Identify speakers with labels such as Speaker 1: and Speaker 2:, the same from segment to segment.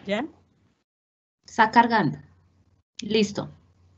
Speaker 1: ¿Ya?
Speaker 2: Está cargando. Listo.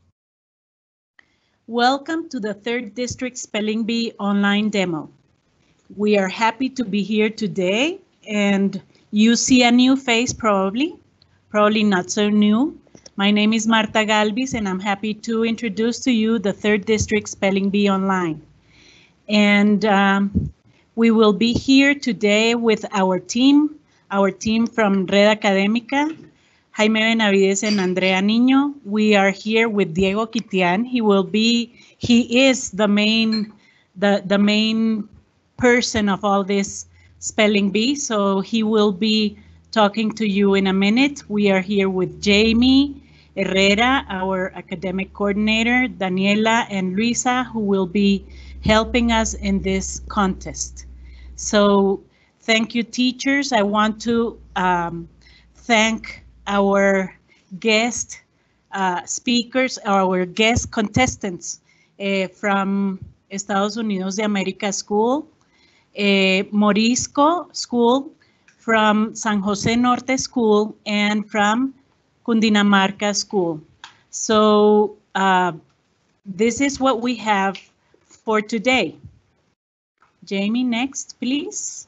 Speaker 1: Welcome to the 3rd District Spelling Bee online demo. We are happy to be here today, and you see a new face probably not so new. My name is Marta Galvis, and I'm happy to introduce to you the 3rd District Spelling Bee online. And we will be here today with our team from Red Académica, Jaime Benavides and Andrea Niño. We are here with Diego Quitian. He is the main person of all this spelling bee, so he will be talking to you in a minute. We are here with Jamie Herrera, our academic coordinator, Daniela and Luisa, who will be helping us in this contest. So thank you, teachers. I want to thank our guest speakers, our guest contestants from Estados Unidos de América School, Morisco School, from San Jose Norte School, and from Cundinamarca School. So this is what we have for today. Jamie, next, please.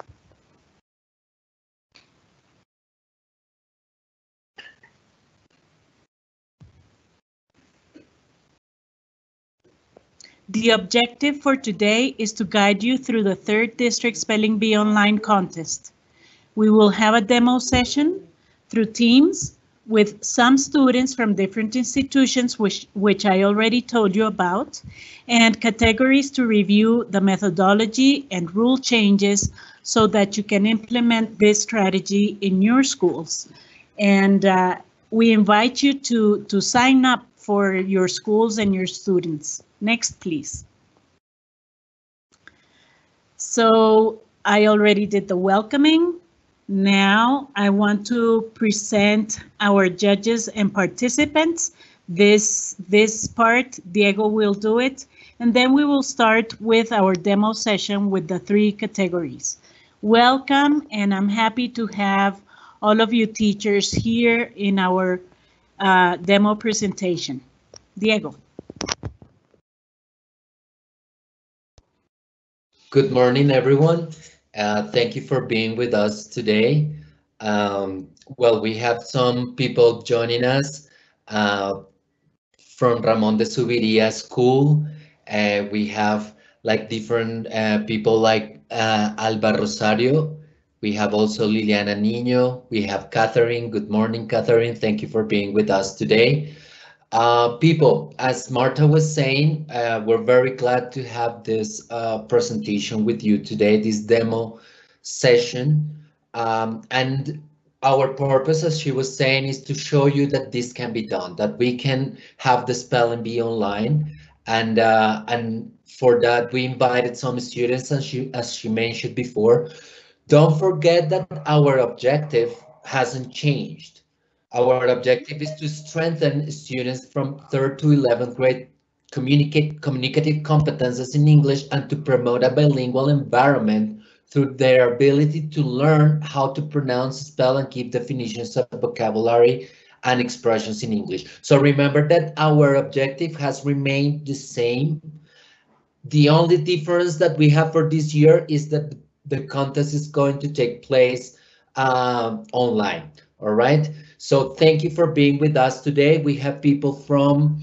Speaker 1: The objective for today is to guide you through the 3rd District Spelling Bee online contest. We will have a demo session through Teams with some students from different institutions, which I already told you about, and categories to review the methodology and rule changes so that you can implement this strategy in your schools. And we invite you to sign up for your schools and your students. Next, please. So I already did the welcoming. Now I want to present our judges and participants. This part, Diego will do it, and then we will start with our demo session with the 3 categories. Welcome, and I'm happy to have all of you teachers here in our demo presentation. Diego.
Speaker 3: Good morning, everyone. Thank you for being with us today. Well, we have some people joining us from Ramon de Subiria School. We have like different people like Alba Rosario. We have also Liliana Niño. We have Catherine. Good morning, Catherine. Thank you for being with us today. People, as Marta was saying, we're very glad to have this presentation with you today, this demo session. And our purpose, as she was saying, is to show you that this can be done, that we can have the spelling bee online. And for that, we invited some students, as she mentioned before. Don't forget that our objective hasn't changed. Our objective is to strengthen students from 3rd to 11th grade communicative competences in English and to promote a bilingual environment through their ability to learn how to pronounce, spell, and keep definitions of vocabulary and expressions in English. So remember that our objective has remained the same. The only difference that we have for this year is that the contest is going to take place online. All right. So thank you for being with us today. We have people from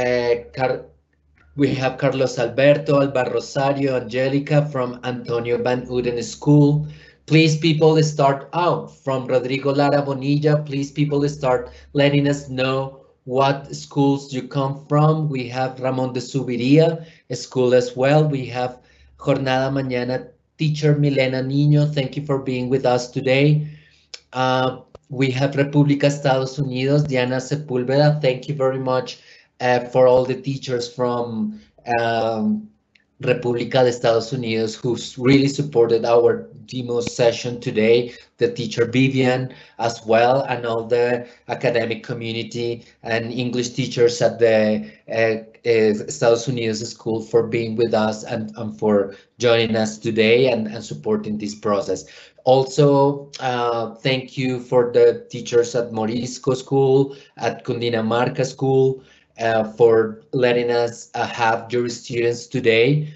Speaker 3: we have Carlos Alberto, Alba Rosario, Angelica from Antonio Van Uden School. Please, people, start out from Rodrigo Lara Bonilla. Please, people, start letting us know what schools you come from. We have Ramón de Subiría School as well. We have Jornada Mañana teacher Milena Niño. Thank you for being with us today. We have República Estados Unidos, Diana Sepúlveda. Thank you very much for all the teachers from República de Estados Unidos, who's really supported our demo session today, the teacher Vivian as well, and all the academic community and English teachers at the Estados Unidos School for being with us and for joining us today and supporting this process. Also, thank you for the teachers at Morisco School, at Cundinamarca School, for letting us have your students today.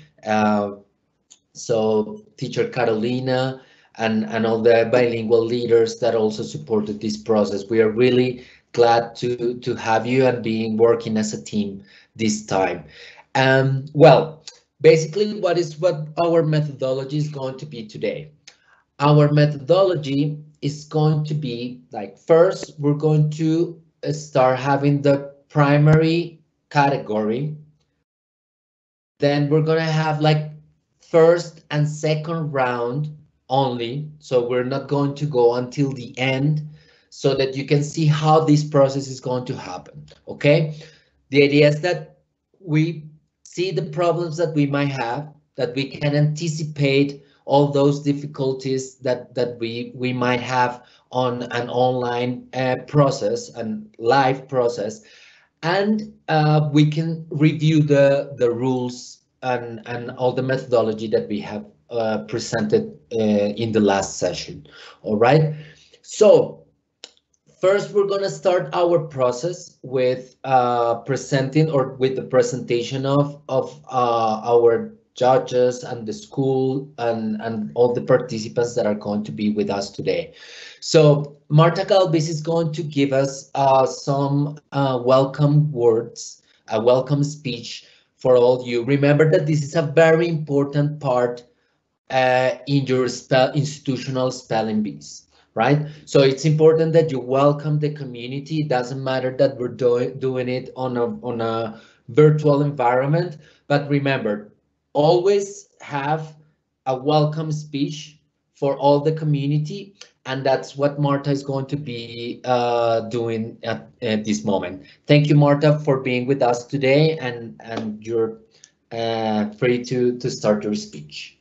Speaker 3: So teacher Carolina and all the bilingual leaders that also supported this process. We are really glad to have you and being working as a team this time. Well, basically what our methodology is going to be today. Our methodology is going to be like, first, we're going to start having the primary category. Then we're going to have like first and second round only. So we're not going to go until the end so that you can see how this process is going to happen. Okay. The idea is that we see the problems that we might have, that we can anticipate all those difficulties that we might have on an online process and live process, and we can review the rules and all the methodology that we have presented in the last session. All right, so first we're going to start our process with presenting, or with the presentation of our judges and the school and all the participants that are going to be with us today. So Marta Galvis is going to give us some welcome words, a welcome speech for all you. Remember that this is a very important part in your institutional spelling bees, right? So it's important that you welcome the community. It doesn't matter that we're doing it on a virtual environment, but remember, always have a welcome speech for all the community, and that's what Marta is going to be doing at this moment. Thank you, Marta, for being with us today, and you're free to start your speech.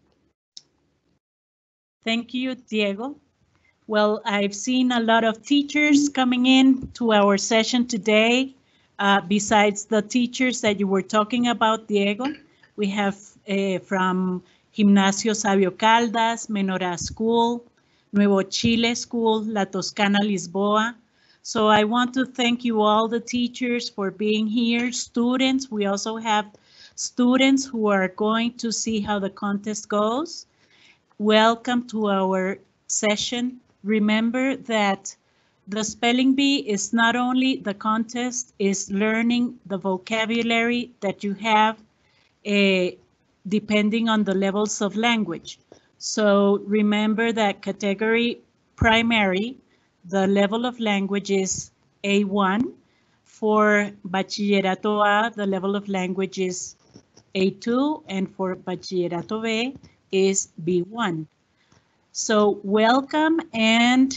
Speaker 1: Thank you, Diego. Well, I've seen a lot of teachers coming in to our session today. Besides the teachers that you were talking about, Diego, we have from Gimnasio Sabio Caldas, Menorá School, Nuevo Chile School, La Toscana Lisboa. So I want to thank you all, the teachers, for being here. Students, we also have students who are going to see how the contest goes. Welcome to our session. Remember that the spelling bee is not only the contest, is learning the vocabulary that you have depending on the levels of language. So remember that category primary, the level of language is A1. For Bachillerato A, the level of language is A2, and for Bachillerato B is B1. So welcome, and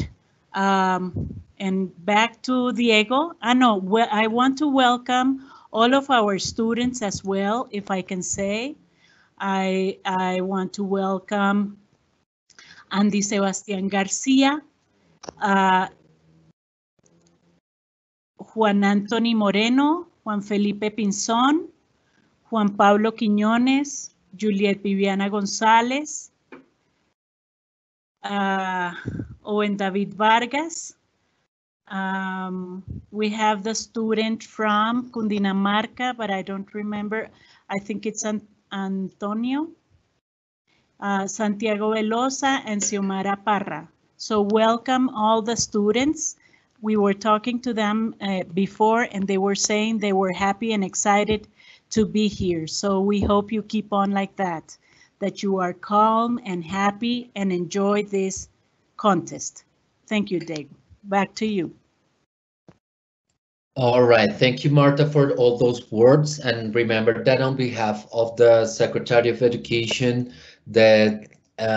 Speaker 1: back to Diego. I want to welcome all of our students as well, if I can say. I want to welcome Andy Sebastián García, Juan Anthony Moreno, Juan Felipe Pinzón, Juan Pablo Quiñones, Juliet Viviana González, Owen David Vargas. We have the student from Cundinamarca, but I don't remember. I think it's Antonio, Santiago Velosa, and Xiomara Parra. So welcome all the students. We were talking to them before, and they were saying they were happy and excited to be here. So we hope you keep on like that you are calm and happy and enjoy this contest. Thank you, Dave. Back to you.
Speaker 3: All right, thank you, Marta, for all those words. And remember that on behalf of the Secretary of Education, the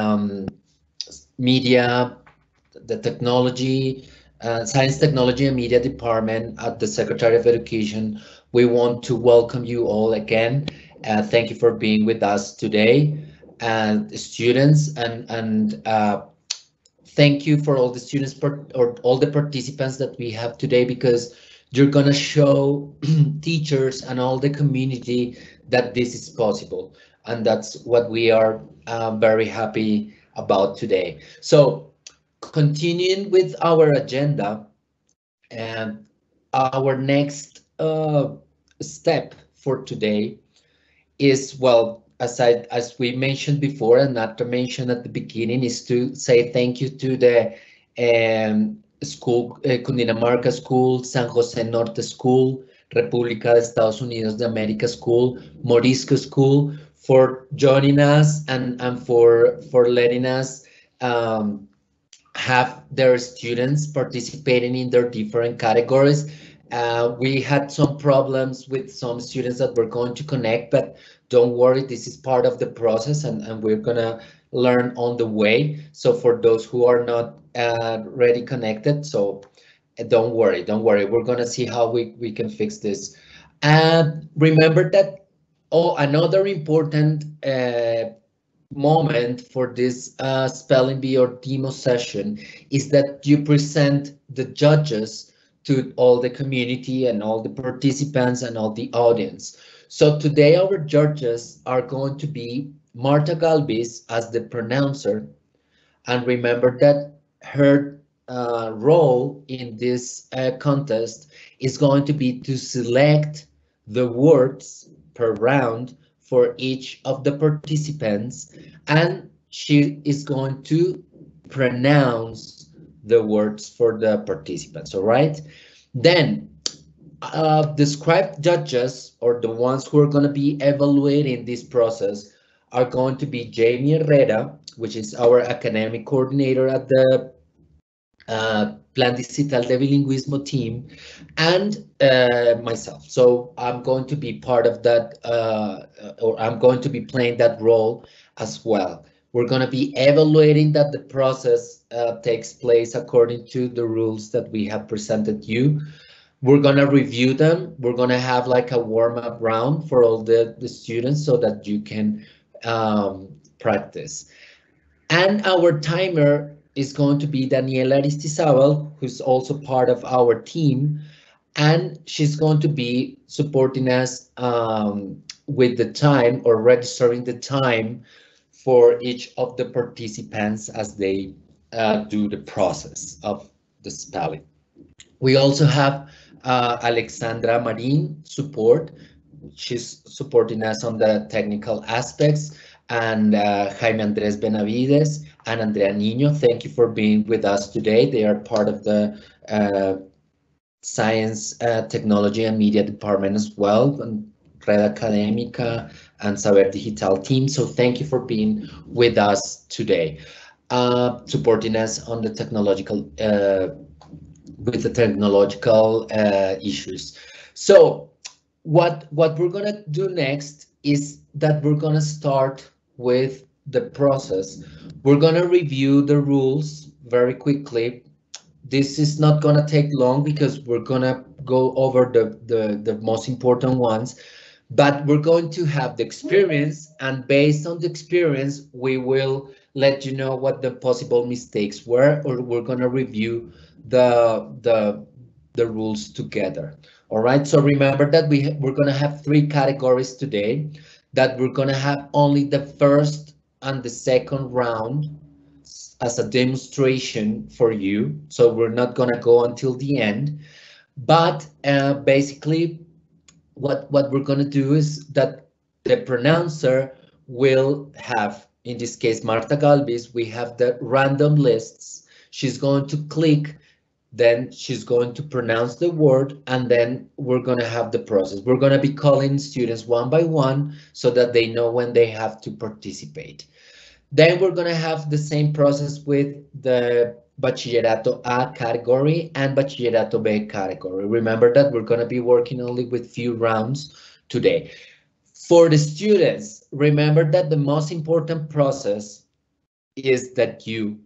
Speaker 3: media, the technology, Science, Technology and Media Department at the Secretary of Education, we want to welcome you all again. Thank you for being with us today, and students, and thank you for all the students or all the participants that we have today, because you're gonna show teachers and all the community that this is possible, and that's what we are very happy about today. So continuing with our agenda, and our next step for today is, well, as we mentioned before, and not to mention at the beginning, is to say thank you to the school, Cundinamarca School, San Jose Norte School, República de Estados Unidos de América School, Morisco School, for joining us and for letting us have their students participating in their different categories. We had some problems with some students that were going to connect, but don't worry, this is part of the process, and we're gonna learn on the way. So for those who are not ready connected, so don't worry, we're gonna see how we can fix this. And remember that, oh, another important moment for this spelling bee or demo session is that you present the judges to all the community and all the participants and all the audience. So today our judges are going to be Marta Galvis as the pronouncer, and remember that her role in this contest is going to be to select the words per round for each of the participants, and she is going to pronounce the words for the participants, all right? Then the scribe judges, or the ones who are going to be evaluating this process, are going to be Jamie Herrera, which is our academic coordinator at the Plan Digital de Bilingüismo team, and myself. So I'm going to be part of that, or I'm going to be playing that role as well. We're going to be evaluating that the process takes place according to the rules that we have presented you. We're going to review them. We're going to have like a warm-up round for all the students so that you can practice. And our timer is going to be Daniela Aristizabal, who's also part of our team, and she's going to be supporting us with the time, or registering the time for each of the participants as they do the process of the spelling. We also have Alexandra Marin support. She's supporting us on the technical aspects, and Jaime Andres Benavides and Andrea Niño. Thank you for being with us today. They are part of the Science, Technology and Media department as well, and Red Académica and Saber Digital team. So thank you for being with us today, supporting us on the technological with the technological issues. So what we're gonna do next is that we're gonna start with the process. We're gonna review the rules very quickly. This is not gonna take long because we're gonna go over the most important ones, but we're going to have the experience, and based on the experience, we will let you know what the possible mistakes were, or we're gonna review the rules together. All right, so remember that we're gonna have 3 categories today, that we're gonna have only the first and the second round as a demonstration for you. So we're not gonna go until the end, but basically what we're gonna do is that the pronouncer will have, in this case, Marta Galvis, we have the random lists. She's going to click, then she's going to pronounce the word, and then we're going to have the process. We're going to be calling students one by one so that they know when they have to participate. Then we're going to have the same process with the Bachillerato A category and Bachillerato B category. Remember that we're going to be working only with few rounds today. For the students, remember that the most important process is that you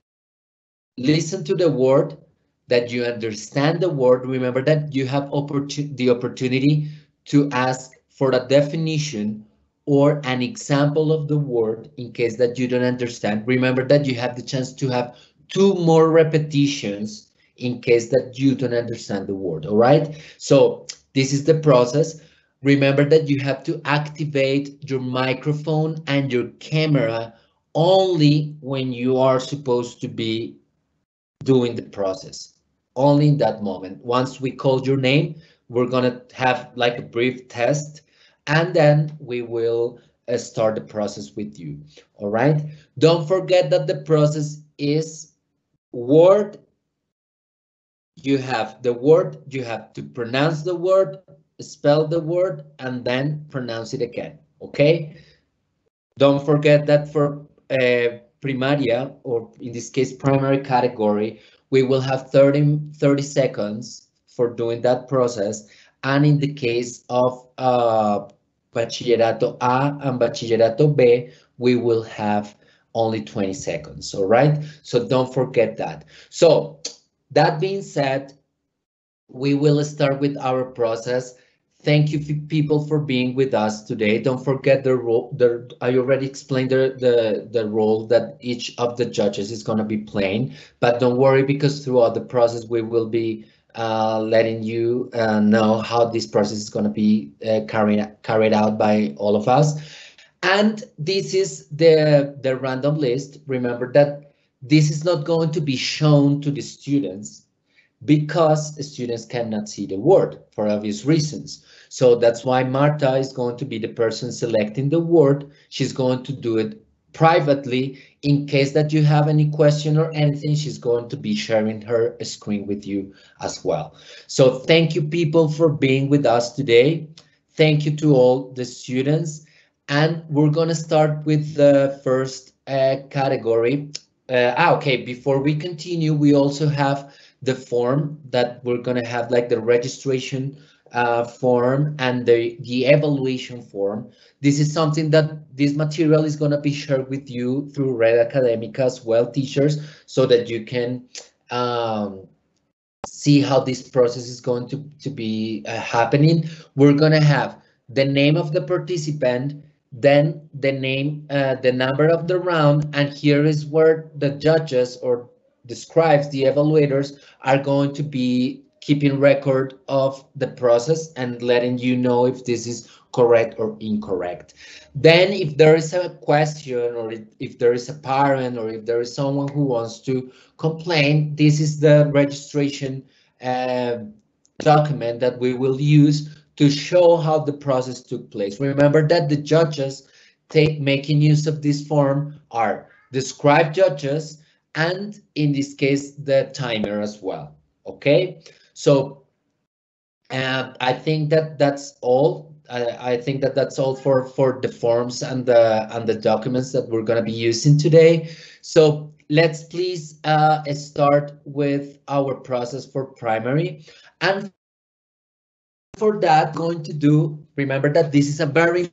Speaker 3: listen to the word, that you understand the word. Remember that you have the opportunity to ask for a definition or an example of the word in case that you don't understand. Remember that you have the chance to have 2 more repetitions in case that you don't understand the word, all right? So this is the process. Remember that you have to activate your microphone and your camera only when you are supposed to be doing the process. Only in that moment. Once we call your name, we're gonna have like a brief test, and then we will start the process with you. All right. Don't forget that the process is word. You have the word, you have to pronounce the word, spell the word, and then pronounce it again. Okay. Don't forget that for primaria, or in this case, primary category, we will have 30 seconds for doing that process. And in the case of Bachillerato A and Bachillerato B, we will have only 20 seconds, all right? So don't forget that. So that being said, we will start with our process. Thank you people for being with us today. Don't forget the role. I already explained the role that each of the judges is going to be playing, but don't worry, because throughout the process we will be letting you know how this process is going to be carried out by all of us. And this is the random list. Remember that this is not going to be shown to the students, because students cannot see the word for obvious reasons. So that's why Marta is going to be the person selecting the word. She's going to do it privately. In case that you have any question or anything, she's going to be sharing her screen with you as well. So thank you people for being with us today. Thank you to all the students. And we're going to start with the first category. Okay, before we continue, we also have the form that we're going to have, like the registration form and the evaluation form. This is something that this material is going to be shared with you through Red Academica as well, teachers, so that you can see how this process is going to be happening. We're going to have the name of the participant, then the name, the number of the round, and here is where the judges or the scribes, the evaluators, are going to be keeping record of the process and letting you know if this is correct or incorrect. Then if there is a question, or if there is a parent, or if there is someone who wants to complain, this is the registration document that we will use to show how the process took place. Remember that the judges making use of this form are the scribe judges, and in this case, the timer as well. Okay, so I think that that's all. I think that that's all for the forms and the documents that we're going to be using today. So let's please start with our process for primary. And for that, going to do, remember that this is a very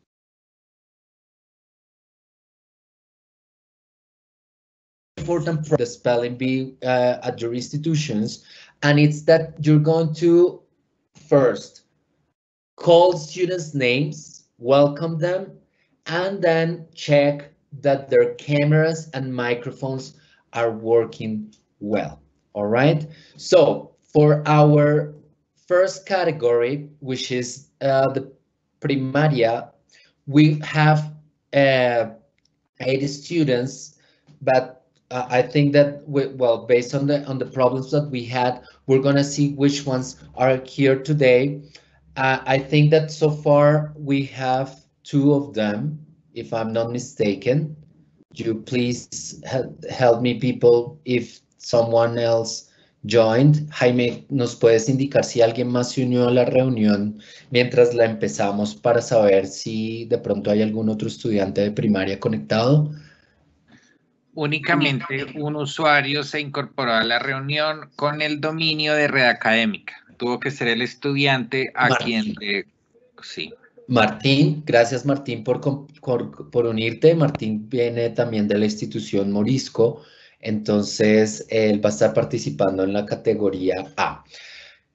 Speaker 3: important for the spelling bee at your institutions, and it's that you're going to first call students' names, welcome them, and then check that their cameras and microphones are working well. All right. So for our first category, which is the primaria, we have 80 students, but I think that well, based on the problems that we had, we're gonna see which ones are here today. I think that so far we have 2 of them, if I'm not mistaken. You please help me, people, if someone else joined. Jaime, ¿nos puedes indicar si alguien más se unió a la reunión mientras la empezamos, para saber si de pronto hay algún otro estudiante de primaria conectado?
Speaker 4: Únicamente un usuario se incorporó a la reunión con el dominio de Red Academica. Tuvo que ser el estudiante a
Speaker 3: Martín.
Speaker 4: quien sí.
Speaker 3: Martín, gracias Martín por unirte. Martín viene también de la institución Morisco, entonces él va a estar participando en la categoría A.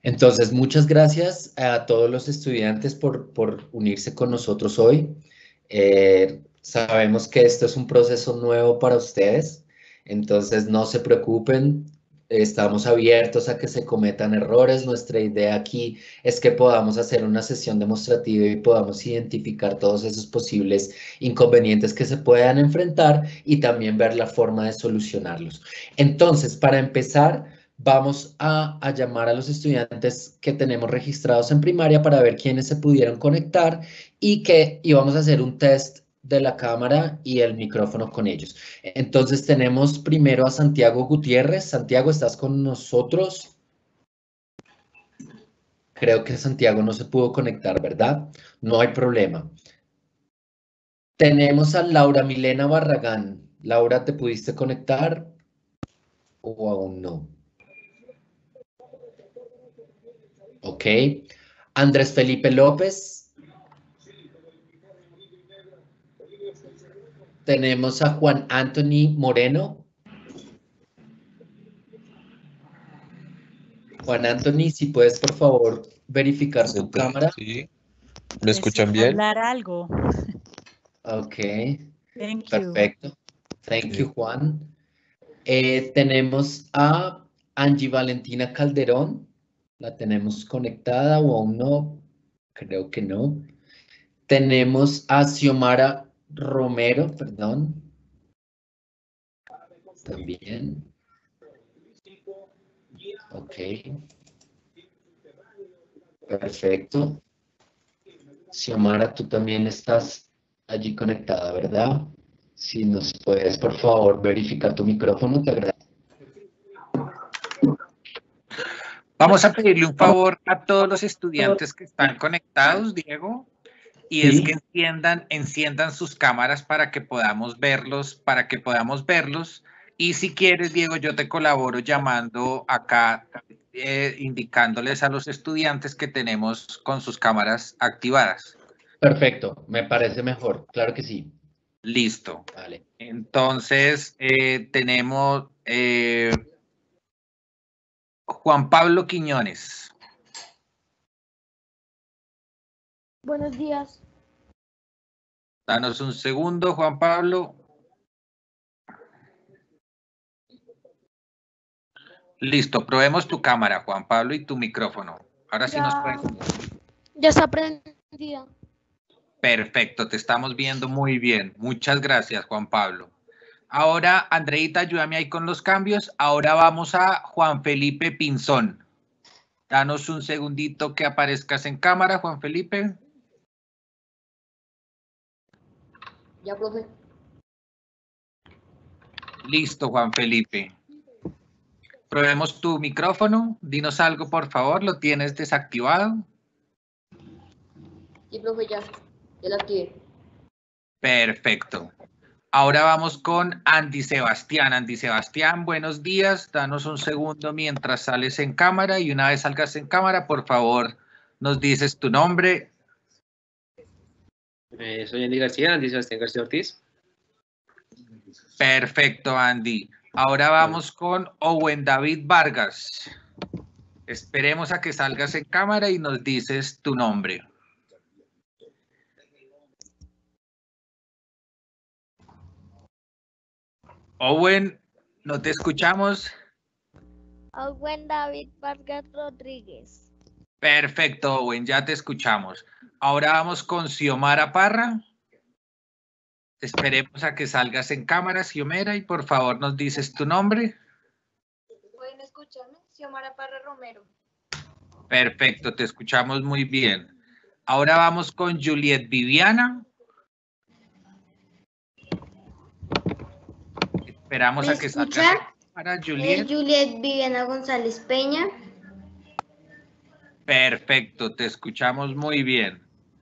Speaker 3: Entonces, muchas gracias a todos los estudiantes por unirse con nosotros hoy. Sabemos que esto es un proceso nuevo para ustedes, entonces no se preocupen, estamos abiertos a que se cometan errores. Nuestra idea aquí es que podamos hacer una sesión demostrativa y podamos identificar todos esos posibles inconvenientes que se puedan enfrentar y también ver la forma de solucionarlos. Entonces, para empezar, vamos a llamar a los estudiantes que tenemos registrados en primaria para ver quiénes se pudieron conectar y vamos a hacer un test de la cámara y el micrófono con ellos. Entonces tenemos primero a Santiago Gutiérrez. Santiago, ¿estás con nosotros? Creo que Santiago no se pudo conectar, ¿verdad? No hay problema. Tenemos a Laura Milena Barragán. Laura, ¿te pudiste conectar o aún no? Ok. Andrés Felipe López. Tenemos a Juan Anthony Moreno. Juan Anthony, si puedes, por favor, verificar tu cámara.
Speaker 5: Sí. ¿Me escuchan bien?
Speaker 1: Hablar algo.
Speaker 3: Ok.
Speaker 1: Thank you.
Speaker 3: Perfecto. Thank you, Juan. Tenemos a Angie Valentina Calderón. ¿La tenemos conectada o aún no? Creo que no. Tenemos a Xiomara Romero, perdón. También. Ok. Perfecto. Xiomara, tú también estás allí conectada, ¿verdad? Si nos puedes, por favor, verificar tu micrófono, te agradezco.
Speaker 4: Vamos a pedirle un favor a todos los estudiantes que están conectados, Diego, y
Speaker 3: Sí.
Speaker 4: es que enciendan sus cámaras para que podamos verlos, Y si quieres, Diego, yo te colaboro llamando acá, indicándoles a los estudiantes que tenemos con sus cámaras activadas.
Speaker 3: Perfecto, me parece mejor, claro que sí.
Speaker 4: Listo.
Speaker 3: Vale.
Speaker 4: Entonces, tenemos Juan Pablo Quiñones.
Speaker 6: Buenos días.
Speaker 4: Danos un segundo, Juan Pablo. Listo, probemos tu cámara, Juan Pablo, y tu micrófono. Ahora sí nos puedes.
Speaker 6: Ya está prendida.
Speaker 4: Perfecto, te estamos viendo muy bien. Muchas gracias, Juan Pablo. Ahora, Andreita, ayúdame ahí con los cambios. Ahora vamos a Juan Felipe Pinzón. Danos un segundito que aparezcas en cámara, Juan Felipe.
Speaker 6: Ya, profe.
Speaker 4: Listo, Juan Felipe. Probemos tu micrófono. Dinos algo, por favor. ¿Lo tienes desactivado?
Speaker 6: Sí, profe, ya la activé.
Speaker 4: Perfecto. Ahora vamos con Andy Sebastián. Andy Sebastián, buenos días. Danos un segundo mientras sales en cámara y una vez salgas en cámara, por favor, nos dices tu nombre.
Speaker 7: Soy Andy García, Andy Sebastián García Ortiz.
Speaker 4: Perfecto, Andy. Ahora vamos con Owen David Vargas. Esperemos a que salgas en cámara y nos dices tu nombre. Owen, no te escuchamos.
Speaker 6: Owen David Vargas Rodríguez.
Speaker 4: Perfecto, Owen, ya te escuchamos. Ahora vamos con Xiomara Parra. Esperemos a que salgas en cámara, Xiomara, y por favor nos dices tu nombre.
Speaker 6: ¿Pueden escucharme? Xiomara Parra Romero.
Speaker 4: Perfecto, te escuchamos muy bien. Ahora vamos con Juliet Viviana. Esperamos a que salgas en cámara, Juliet.
Speaker 6: Juliet Viviana González Peña.
Speaker 4: Perfecto, te escuchamos muy bien.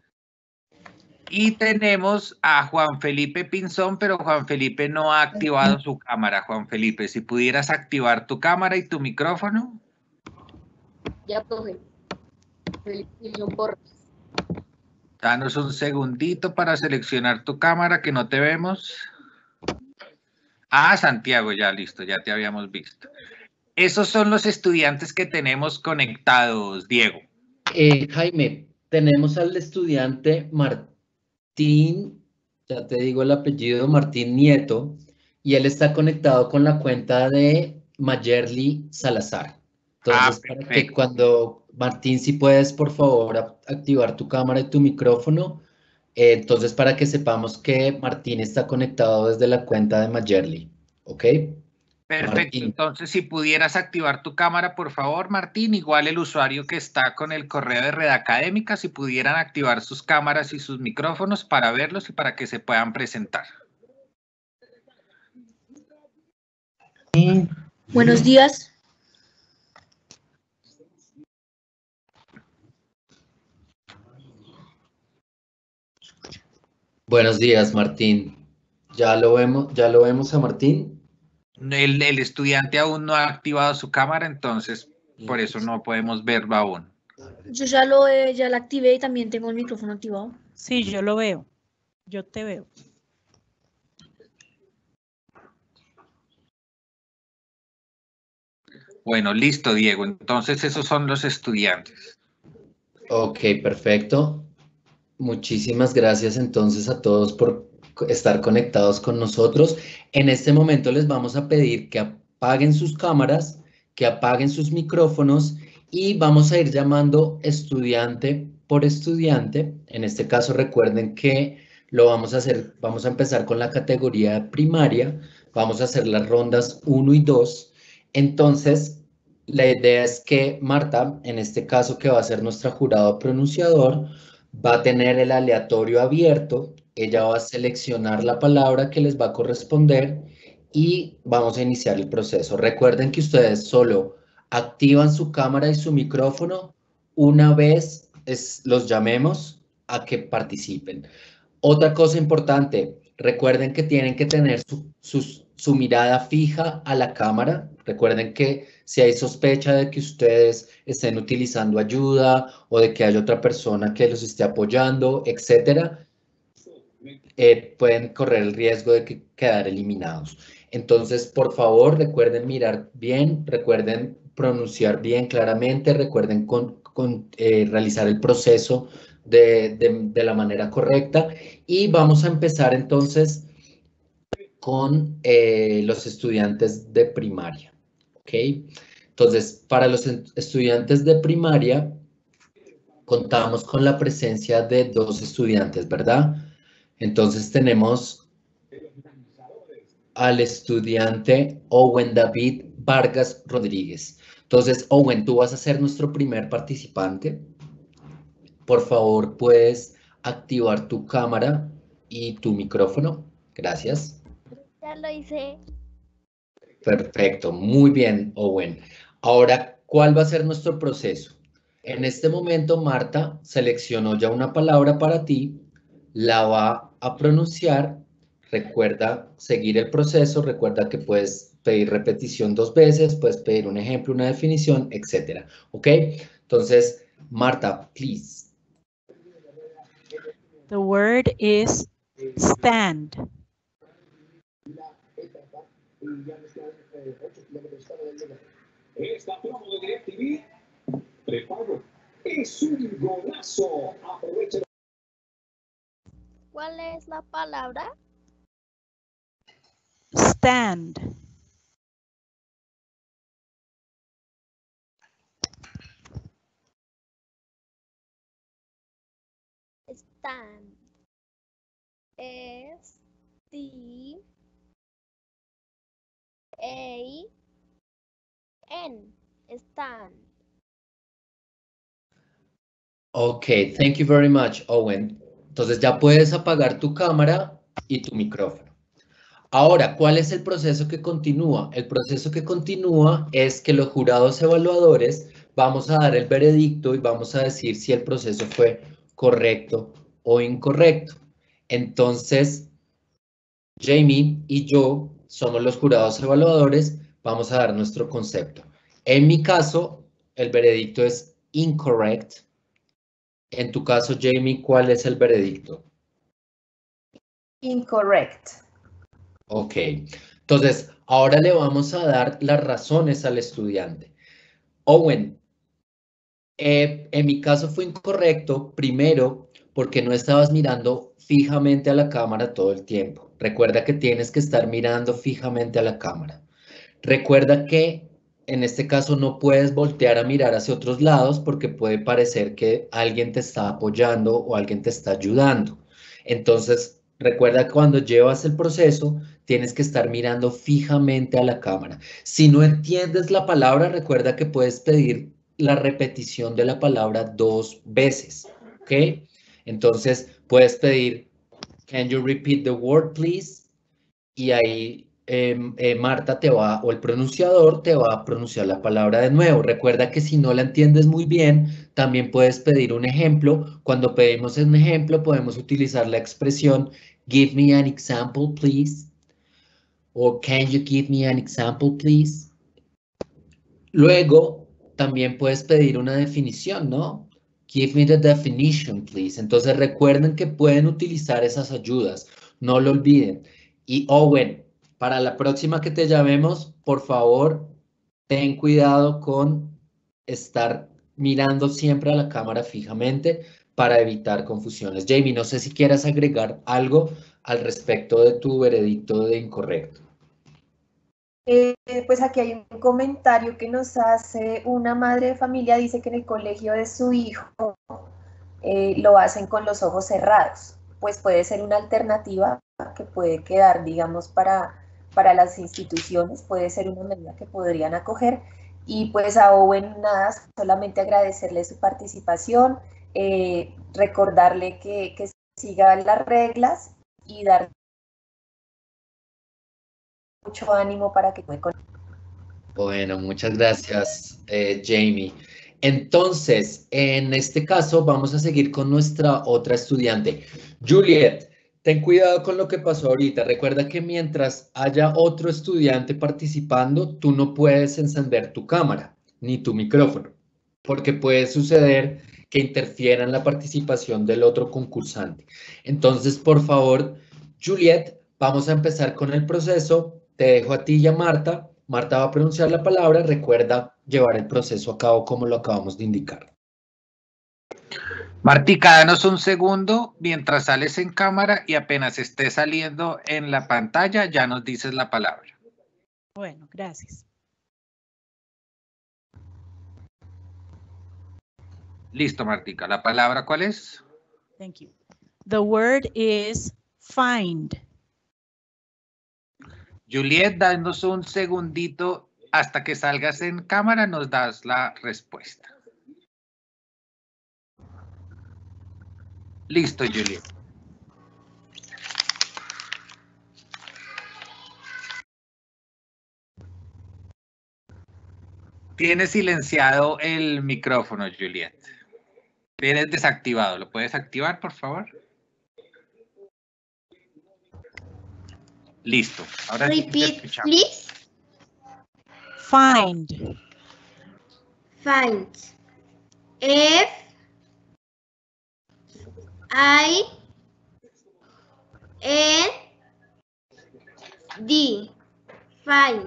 Speaker 4: Y tenemos a Juan Felipe Pinzón, pero Juan Felipe no ha activado su cámara. Juan Felipe, si pudieras activar tu cámara y tu micrófono.
Speaker 6: Ya, profe. Felipe Pinzón Porras.
Speaker 4: Danos un segundito para seleccionar tu cámara, que no te vemos. Ah, Santiago, ya listo, ya te habíamos visto. Esos son los estudiantes que tenemos conectados, Diego.
Speaker 3: Jaime, tenemos al estudiante Martín, ya te digo el apellido, Martín Nieto, y él está conectado con la cuenta de Mayerly Salazar. Entonces, para que
Speaker 4: Perfecto.
Speaker 3: cuando, Martín, si puedes, por favor, activar tu cámara y tu micrófono, entonces para que sepamos que Martín está conectado desde la cuenta de Mayerly, ¿ok?
Speaker 4: Perfecto,
Speaker 3: Martín.
Speaker 4: entonces si pudieras activar tu cámara, por favor, Martín, igual el usuario que está con el correo de Red Académica, si pudieran activar sus cámaras y sus micrófonos para verlos y para que se puedan presentar.
Speaker 8: Buenos días.
Speaker 3: Buenos días, Martín. ¿Ya lo vemos a Martín?
Speaker 4: El estudiante aún no ha activado su cámara, entonces por eso no podemos verlo aún.
Speaker 8: Yo ya la activé y también tengo el micrófono activado.
Speaker 1: Sí, yo lo veo. Yo te veo.
Speaker 4: Bueno, listo, Diego. Entonces esos son los estudiantes.
Speaker 3: Ok, perfecto. Muchísimas gracias entonces a todos por estar conectados con nosotros. En este momento les vamos a pedir que apaguen sus cámaras, que apaguen sus micrófonos y vamos a ir llamando estudiante por estudiante. En este caso recuerden que lo vamos a hacer, vamos a empezar con la categoría primaria, vamos a hacer las rondas 1 y 2. Entonces, la idea es que Marta, en este caso que va a ser nuestra jurado pronunciador, va a tener el aleatorio abierto, ella va a seleccionar la palabra que les va a corresponder y vamos a iniciar el proceso. Recuerden que ustedes solo activan su cámara y su micrófono una vez los llamemos a que participen. Otra cosa importante, recuerden que tienen que tener su mirada fija a la cámara. Recuerden que si hay sospecha de que ustedes estén utilizando ayuda o de que hay otra persona que los esté apoyando, etcétera, pueden correr el riesgo de quedar eliminados. Entonces, por favor, recuerden mirar bien, recuerden pronunciar bien claramente, recuerden realizar el proceso de la manera correcta y vamos a empezar entonces con los estudiantes de primaria, ¿ok? Entonces, para los estudiantes de primaria, contamos con la presencia de 2 estudiantes, ¿verdad? Entonces tenemos al estudiante Owen David Vargas Rodríguez. Entonces, Owen, tú vas a ser nuestro primer participante. Por favor, puedes activar tu cámara y tu micrófono. Gracias.
Speaker 6: Ya lo hice.
Speaker 3: Perfecto, muy bien, Owen. Ahora, ¿cuál va a ser nuestro proceso? En este momento, Marta seleccionó ya una palabra para ti, la va a pronunciar. Recuerda seguir el proceso, recuerda que puedes pedir repetición 2 veces, puedes pedir un ejemplo, una definición, etcétera. ¿Ok? Entonces, Marta, please.
Speaker 1: The word is stand.
Speaker 9: Esta promo de DirecTV, prepago, es un golazo. Aprovecha.
Speaker 6: ¿Cuál es la palabra?
Speaker 1: Stand.
Speaker 6: Stand. S T A N. Stand.
Speaker 3: Ok, thank you very much, Owen. Entonces ya puedes apagar tu cámara y tu micrófono. Ahora, ¿cuál es el proceso que continúa? El proceso que continúa es que los jurados evaluadores vamos a dar el veredicto y vamos a decir si el proceso fue correcto o incorrecto. Entonces, Jamie y yo somos los jurados evaluadores, vamos a dar nuestro concepto. En mi caso, el veredicto es incorrect. En tu caso, Jamie, ¿cuál es el veredicto?
Speaker 10: Incorrect.
Speaker 3: Ok, entonces, Ahora le vamos a dar las razones al estudiante. Owen, en mi caso fue incorrecto, primero, porque no estabas mirando fijamente a la cámara todo el tiempo. Recuerda que tienes que estar mirando fijamente a la cámara. Recuerda que en este caso no puedes voltear a mirar hacia otros lados porque puede parecer que alguien te está apoyando o alguien te está ayudando. Entonces, recuerda que cuando llevas el proceso, tienes que estar mirando fijamente a la cámara. Si no entiendes la palabra, recuerda que puedes pedir la repetición de la palabra 2 veces, ¿ok? Entonces, puedes pedir, can you repeat the word, please? Y ahí Marta te va, o el pronunciador te va a pronunciar la palabra de nuevo. Recuerda que si no la entiendes muy bien, también puedes pedir un ejemplo. Cuando pedimos un ejemplo, podemos utilizar la expresión give me an example, please. O can you give me an example, please. Luego, también puedes pedir una definición, ¿no? Give me the definition, please. Entonces, recuerden que pueden utilizar esas ayudas. No lo olviden. Y Owen, para la próxima que te llamemos, por favor, ten cuidado con estar mirando siempre a la cámara fijamente para evitar confusiones. Jamie, no sé si quieras agregar algo al respecto de tu veredicto de incorrecto.
Speaker 6: Pues aquí hay un comentario que nos hace una madre de familia, dice que en el colegio de su hijo lo hacen con los ojos cerrados. Pues puede ser una alternativa que puede quedar, digamos, para las instituciones, puede ser una medida que podrían acoger. Y pues a Owen nada, solamente agradecerle su participación, recordarle que siga las reglas y dar mucho ánimo para que pueda con.
Speaker 3: Bueno, muchas gracias, Jamie. Entonces, en este caso, vamos a seguir con nuestra otra estudiante. Juliet, ten cuidado con lo que pasó ahorita. Recuerda que mientras haya otro estudiante participando, tú no puedes encender tu cámara ni tu micrófono, porque puede suceder que interfiera en la participación del otro concursante. Entonces, por favor, Juliet, vamos a empezar con el proceso. Te dejo a ti y a Marta. Marta va a pronunciar la palabra. Recuerda llevar el proceso a cabo como lo acabamos de indicar.
Speaker 4: Martica, danos un segundo mientras sales en cámara y apenas esté saliendo en la pantalla, ya nos dices la palabra.
Speaker 1: Bueno, gracias.
Speaker 4: Listo, Martica. ¿La palabra cuál es?
Speaker 1: Thank you. The word is find.
Speaker 4: Juliet, danos un segundito hasta que salgas en cámara, nos das la respuesta. Listo, Juliet. Tienes silenciado el micrófono, Juliet. Tienes desactivado. ¿Lo puedes activar, por favor? Listo. Ahora sí te
Speaker 10: Repeat,
Speaker 4: escuchamos.
Speaker 10: please.
Speaker 1: Find.
Speaker 10: Find. F I N D. Find.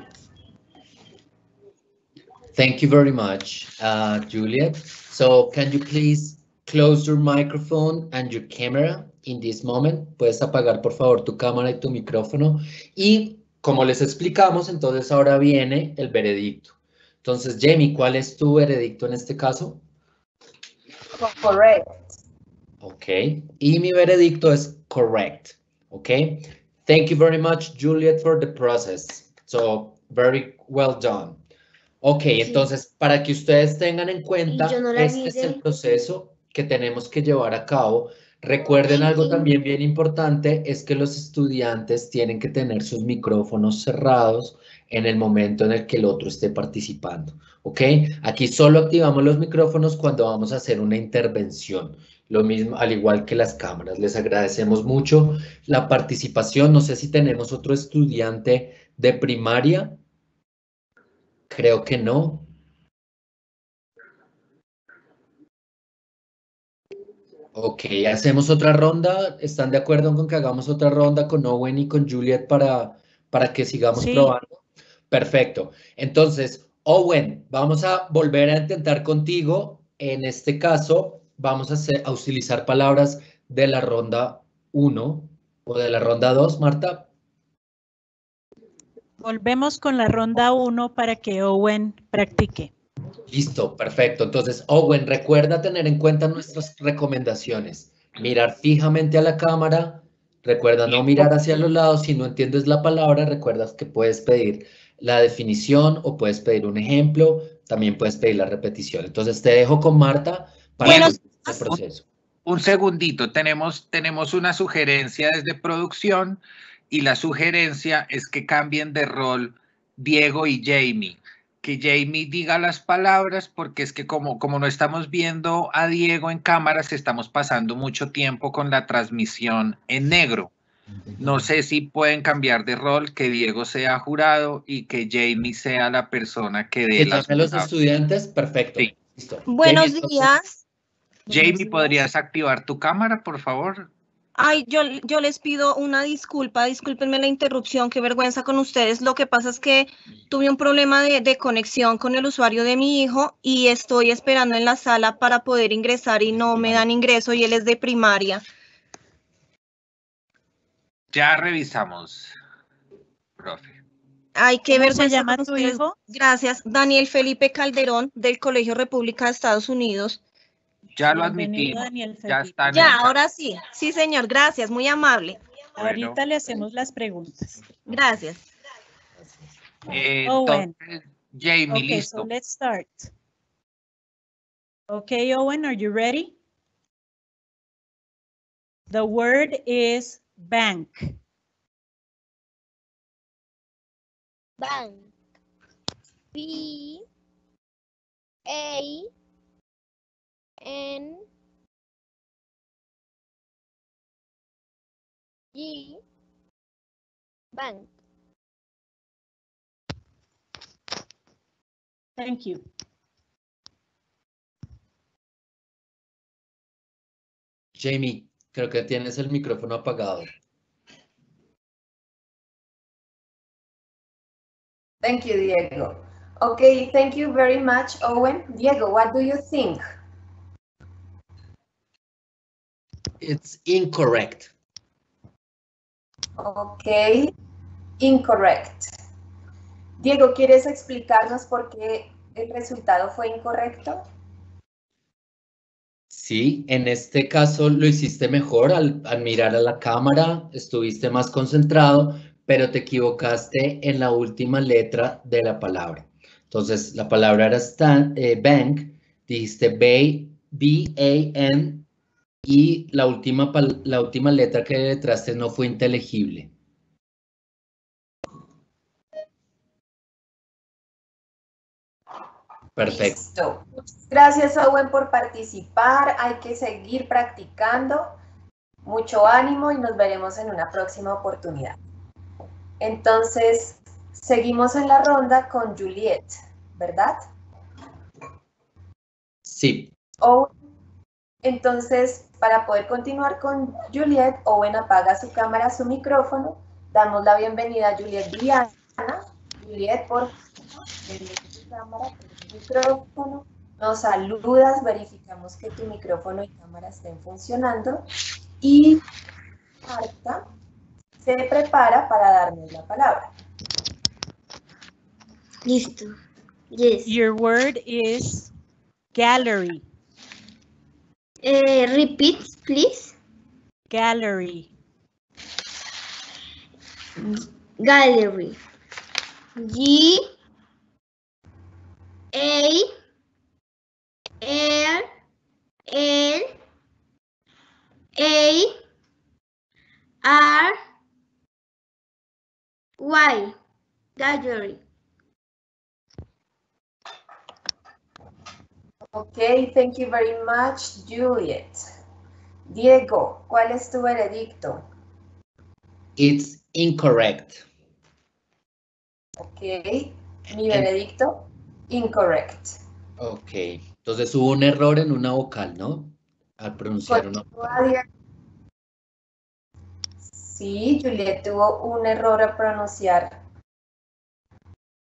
Speaker 3: Thank you very much, Juliet. So can you please close your microphone and your camera in this moment? Puedes apagar, por favor, tu cámara y tu micrófono. Y como les explicamos, entonces ahora viene el veredicto. Entonces, Jamie, ¿cuál es tu veredicto en este caso?
Speaker 6: Correct.
Speaker 3: Ok. Y mi veredicto es correct. Ok. Thank you very much, Juliet, for the process. So, very well done. Ok, entonces, para que ustedes tengan en cuenta,
Speaker 10: Yo no la
Speaker 3: este es
Speaker 10: miré.
Speaker 3: el proceso que tenemos que llevar a cabo. Recuerden algo también bien importante, es que los estudiantes tienen que tener sus micrófonos cerrados en el momento en el que el otro esté participando. Ok, aquí solo activamos los micrófonos cuando vamos a hacer una intervención. Lo mismo, al igual que las cámaras. Les agradecemos mucho la participación. No sé si tenemos otro estudiante de primaria. Creo que no. Ok, hacemos otra ronda. ¿Están de acuerdo con que hagamos otra ronda con Owen y con Juliet para que sigamos
Speaker 1: Sí.
Speaker 3: probando? Perfecto. Entonces, Owen, vamos a volver a intentar contigo. En este caso, vamos a utilizar palabras de la ronda 1 o de la ronda 2, Marta.
Speaker 1: Volvemos con la ronda 1 para que Owen practique.
Speaker 3: Listo, perfecto. Entonces, Owen, recuerda tener en cuenta nuestras recomendaciones. Mirar fijamente a la cámara. Recuerda no mirar hacia los lados. Si no entiendes la palabra, recuerdas que puedes pedir la definición o puedes pedir un ejemplo. También puedes pedir la repetición. Entonces, te dejo con Marta para el proceso.
Speaker 4: Un segundito, tenemos una sugerencia desde producción y la sugerencia es que cambien de rol Diego y Jamie. Que Jamie diga las palabras porque es que como no estamos viendo a Diego en cámaras, estamos pasando mucho tiempo con la transmisión en negro. No sé si pueden cambiar de rol, que Diego sea jurado y que Jamie sea la persona que dé las
Speaker 3: los
Speaker 4: palabras.
Speaker 3: estudiantes, perfecto.
Speaker 4: Sí.
Speaker 3: Listo.
Speaker 8: Buenos
Speaker 3: Jamie,
Speaker 8: días.
Speaker 4: Jamie, ¿podrías activar tu cámara, por favor?
Speaker 8: Ay, yo les pido una disculpa, discúlpenme la interrupción, qué vergüenza con ustedes. Lo que pasa es que tuve un problema de conexión con el usuario de mi hijo y estoy esperando en la sala para poder ingresar y no me dan ingreso y él es de primaria.
Speaker 4: Ya revisamos, profe.
Speaker 8: Ay, qué
Speaker 1: ¿Cómo
Speaker 8: vergüenza
Speaker 1: se llama
Speaker 8: con
Speaker 1: tu
Speaker 8: ustedes.
Speaker 1: hijo?
Speaker 8: Gracias. Daniel Felipe Calderón, del Colegio República de Estados Unidos.
Speaker 4: Ya lo
Speaker 1: Bienvenido,
Speaker 4: admitimos.
Speaker 1: Daniel
Speaker 4: Ya
Speaker 1: Felipe.
Speaker 4: está en el
Speaker 8: Ya,
Speaker 4: chat.
Speaker 8: ahora sí. Sí, señor, gracias, muy amable.
Speaker 4: Bueno.
Speaker 1: Ahorita le hacemos las preguntas.
Speaker 8: Gracias.
Speaker 1: Owen.
Speaker 4: Entonces, Jamie,
Speaker 1: Okay,
Speaker 4: listo.
Speaker 1: so let's start. Okay, Owen, are you ready? The word is bank.
Speaker 10: Bank. B A N G. Bank.
Speaker 1: Thank you.
Speaker 3: Jamie, creo que tienes el micrófono apagado.
Speaker 6: Thank you, Diego. Okay, thank you very much, Owen. Diego, what do you think?
Speaker 3: It's incorrect.
Speaker 6: Okay, incorrect. Diego, ¿quieres explicarnos por qué el resultado fue incorrecto?
Speaker 3: Sí, en este caso lo hiciste mejor al mirar a la cámara, estuviste más concentrado, pero te equivocaste en la última letra de la palabra. Entonces, la palabra era bank, dijiste B-A-N, y la última letra que letraste no fue inteligible. Perfecto.
Speaker 6: Listo. Gracias, Owen, por participar. Hay que seguir practicando. Mucho ánimo y nos veremos en una próxima oportunidad. Entonces, seguimos en la ronda con Juliet, ¿verdad?
Speaker 3: Sí.
Speaker 6: Entonces, para poder continuar con Juliet, Owen apaga su cámara, su micrófono. Damos la bienvenida a Juliet Diana. Juliet, por su cámara, tu micrófono. Nos saludas, verificamos que tu micrófono y cámara estén funcionando. Y Marta se prepara para darnos la palabra.
Speaker 10: Listo. Yes.
Speaker 1: Your word is gallery.
Speaker 10: Repeat, please.
Speaker 1: Gallery.
Speaker 10: Gallery. G A L L A R Y. Gallery.
Speaker 6: Okay, thank you very much, Juliet. Diego, ¿cuál es tu veredicto?
Speaker 3: It's incorrect.
Speaker 6: Ok, mi veredicto, incorrect.
Speaker 3: Ok, entonces hubo un error en una vocal, ¿no? Al pronunciar una vocal.
Speaker 6: Sí, Juliet tuvo un error al pronunciar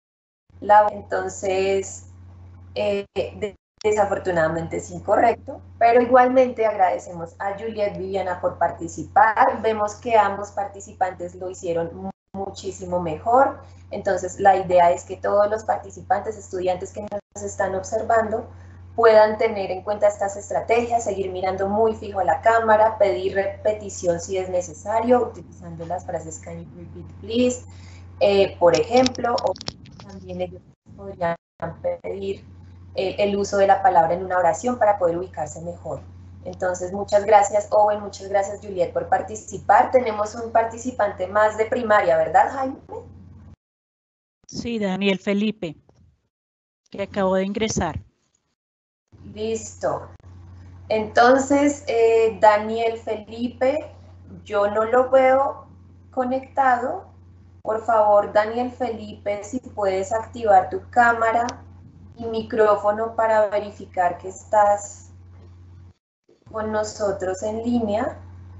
Speaker 6: Entonces, desafortunadamente es incorrecto, pero igualmente agradecemos a Juliet Viviana por participar. Vemos que ambos participantes lo hicieron muchísimo mejor. Entonces, la idea es que todos los participantes, estudiantes que nos están observando, puedan tener en cuenta estas estrategias, seguir mirando muy fijo a la cámara, pedir repetición si es necesario, utilizando las frases "Can you repeat please?", por ejemplo, o también ellos podrían pedir el uso de la palabra en una oración para poder ubicarse mejor. Entonces, muchas gracias, Owen, muchas gracias, Juliet, por participar. Tenemos un participante más de primaria, ¿verdad, Jaime?
Speaker 1: Sí, Daniel Felipe, que acabó de ingresar.
Speaker 6: Listo. Entonces, Daniel Felipe, yo no lo veo conectado. Por favor, Daniel Felipe, si puedes activar tu cámara y micrófono para verificar que estás con nosotros en línea.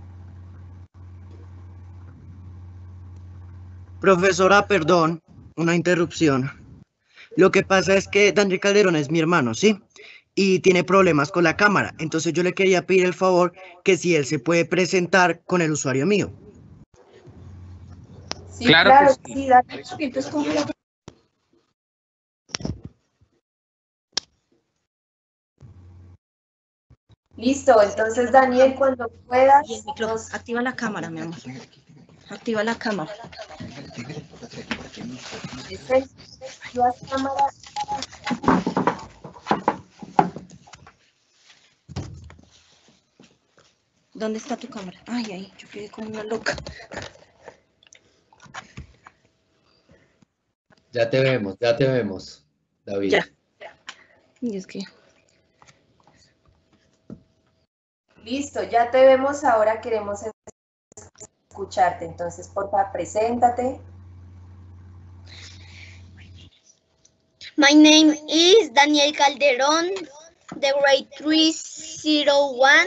Speaker 11: Profesora, perdón, una interrupción. Lo que pasa es que Daniel Calderón es mi hermano, ¿sí? Y tiene problemas con la cámara. Entonces yo le quería pedir el favor que si él se puede presentar con el usuario mío.
Speaker 6: Sí, claro que sí. Listo, entonces Daniel, cuando puedas...
Speaker 8: Y el micrófono. Activa la cámara, mi amor. Activa la cámara.
Speaker 6: Activa cámara.
Speaker 8: ¿Dónde está tu cámara? Ay, ahí, yo quedé como una loca.
Speaker 3: Ya te vemos, David.
Speaker 8: Ya. Y es que...
Speaker 6: Listo, ya te vemos ahora, queremos escucharte. Entonces, por favor, preséntate.
Speaker 10: My name is Daniel Calderón, the grade 301.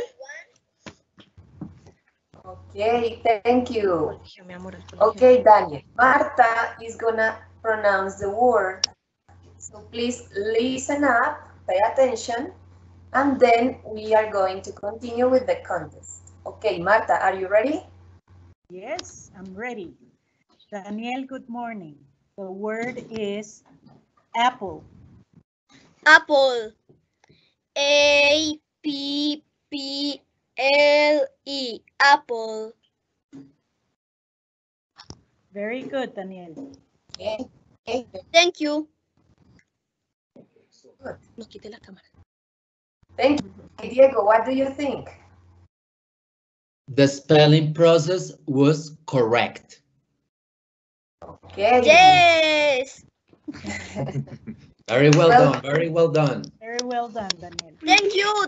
Speaker 6: Okay, thank you. Okay, Daniel. Marta is gonna pronounce the word. So please listen up, pay attention, and then we are going to continue with the contest. Okay, Marta, are you ready?
Speaker 1: Yes, I'm ready. Daniel, good morning. The word is apple.
Speaker 10: Apple. A-P-P-L-E. Apple.
Speaker 1: Very good, Daniel.
Speaker 6: Okay.
Speaker 10: Thank you.
Speaker 6: Good.
Speaker 8: No quite la cámara.
Speaker 6: Thank you. Diego, what do you think?
Speaker 3: The spelling process was correct.
Speaker 6: Okay.
Speaker 10: Yes.
Speaker 3: Very well done, very well done.
Speaker 1: Very well done, Daniel.
Speaker 10: Thank you.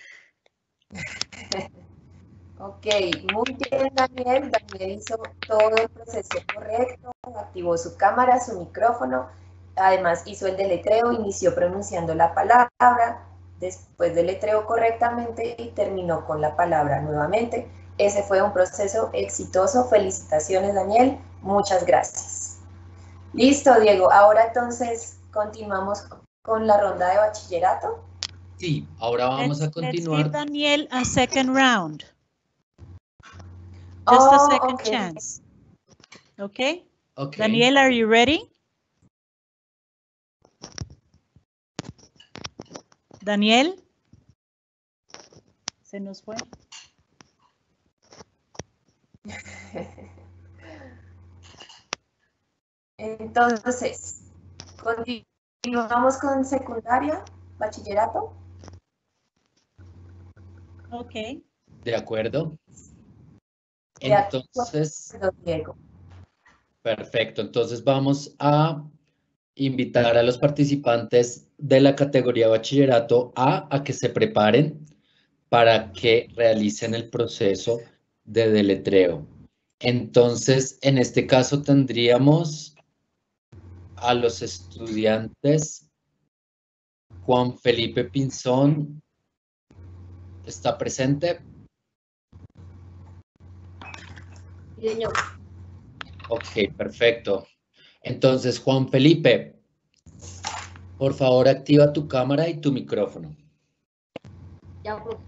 Speaker 6: Ok, muy bien, Daniel. Daniel hizo todo el proceso correcto, activó su cámara, su micrófono, además hizo el deletreo, inició pronunciando la palabra, después deletreó correctamente y terminó con la palabra nuevamente. Ese fue un proceso exitoso. Felicitaciones, Daniel. Muchas gracias. Listo, Diego. Ahora entonces continuamos con la ronda de bachillerato.
Speaker 3: Sí, ahora vamos a continuar.
Speaker 1: Let's give Daniel a second round. Just a second
Speaker 6: okay.
Speaker 1: chance. Okay?
Speaker 3: Okay.
Speaker 1: Daniel, are you ready? Daniel? Se nos fue.
Speaker 6: Entonces, continuamos con secundaria, bachillerato.
Speaker 1: Ok.
Speaker 3: De acuerdo.
Speaker 6: De acuerdo,
Speaker 3: Entonces,
Speaker 6: Diego.
Speaker 3: perfecto. Entonces vamos a invitar a los participantes de la categoría bachillerato a que se preparen para que realicen el proceso de deletreo. Entonces, en este caso tendríamos a los estudiantes Juan Felipe Pinzón. ¿Está presente?
Speaker 10: Señor.
Speaker 3: Ok, perfecto. Entonces, Juan Felipe, Por favor, activa tu cámara y tu micrófono.
Speaker 10: Ya, profe.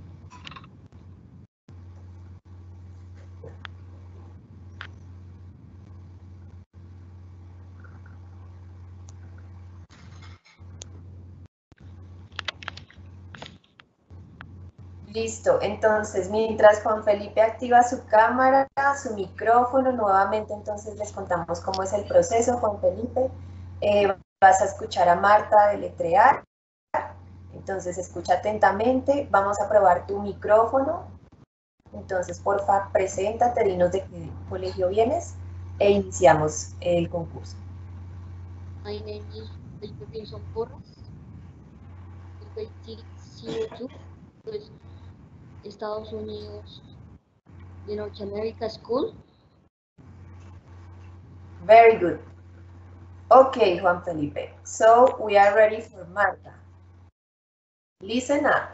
Speaker 6: Listo, entonces mientras Juan Felipe activa su cámara, su micrófono, nuevamente entonces les contamos cómo es el proceso, Juan Felipe. Vas a escuchar a Marta deletrear, entonces escucha atentamente, vamos a probar tu micrófono, entonces porfa preséntate, dinos de qué colegio vienes e iniciamos el concurso.
Speaker 10: My name is Felipe Pinzón Porras. Grade 602, pues, Estados Unidos de Norteamérica School.
Speaker 6: Very good. Okay, Juan Felipe, so we are ready for Marta. Listen up.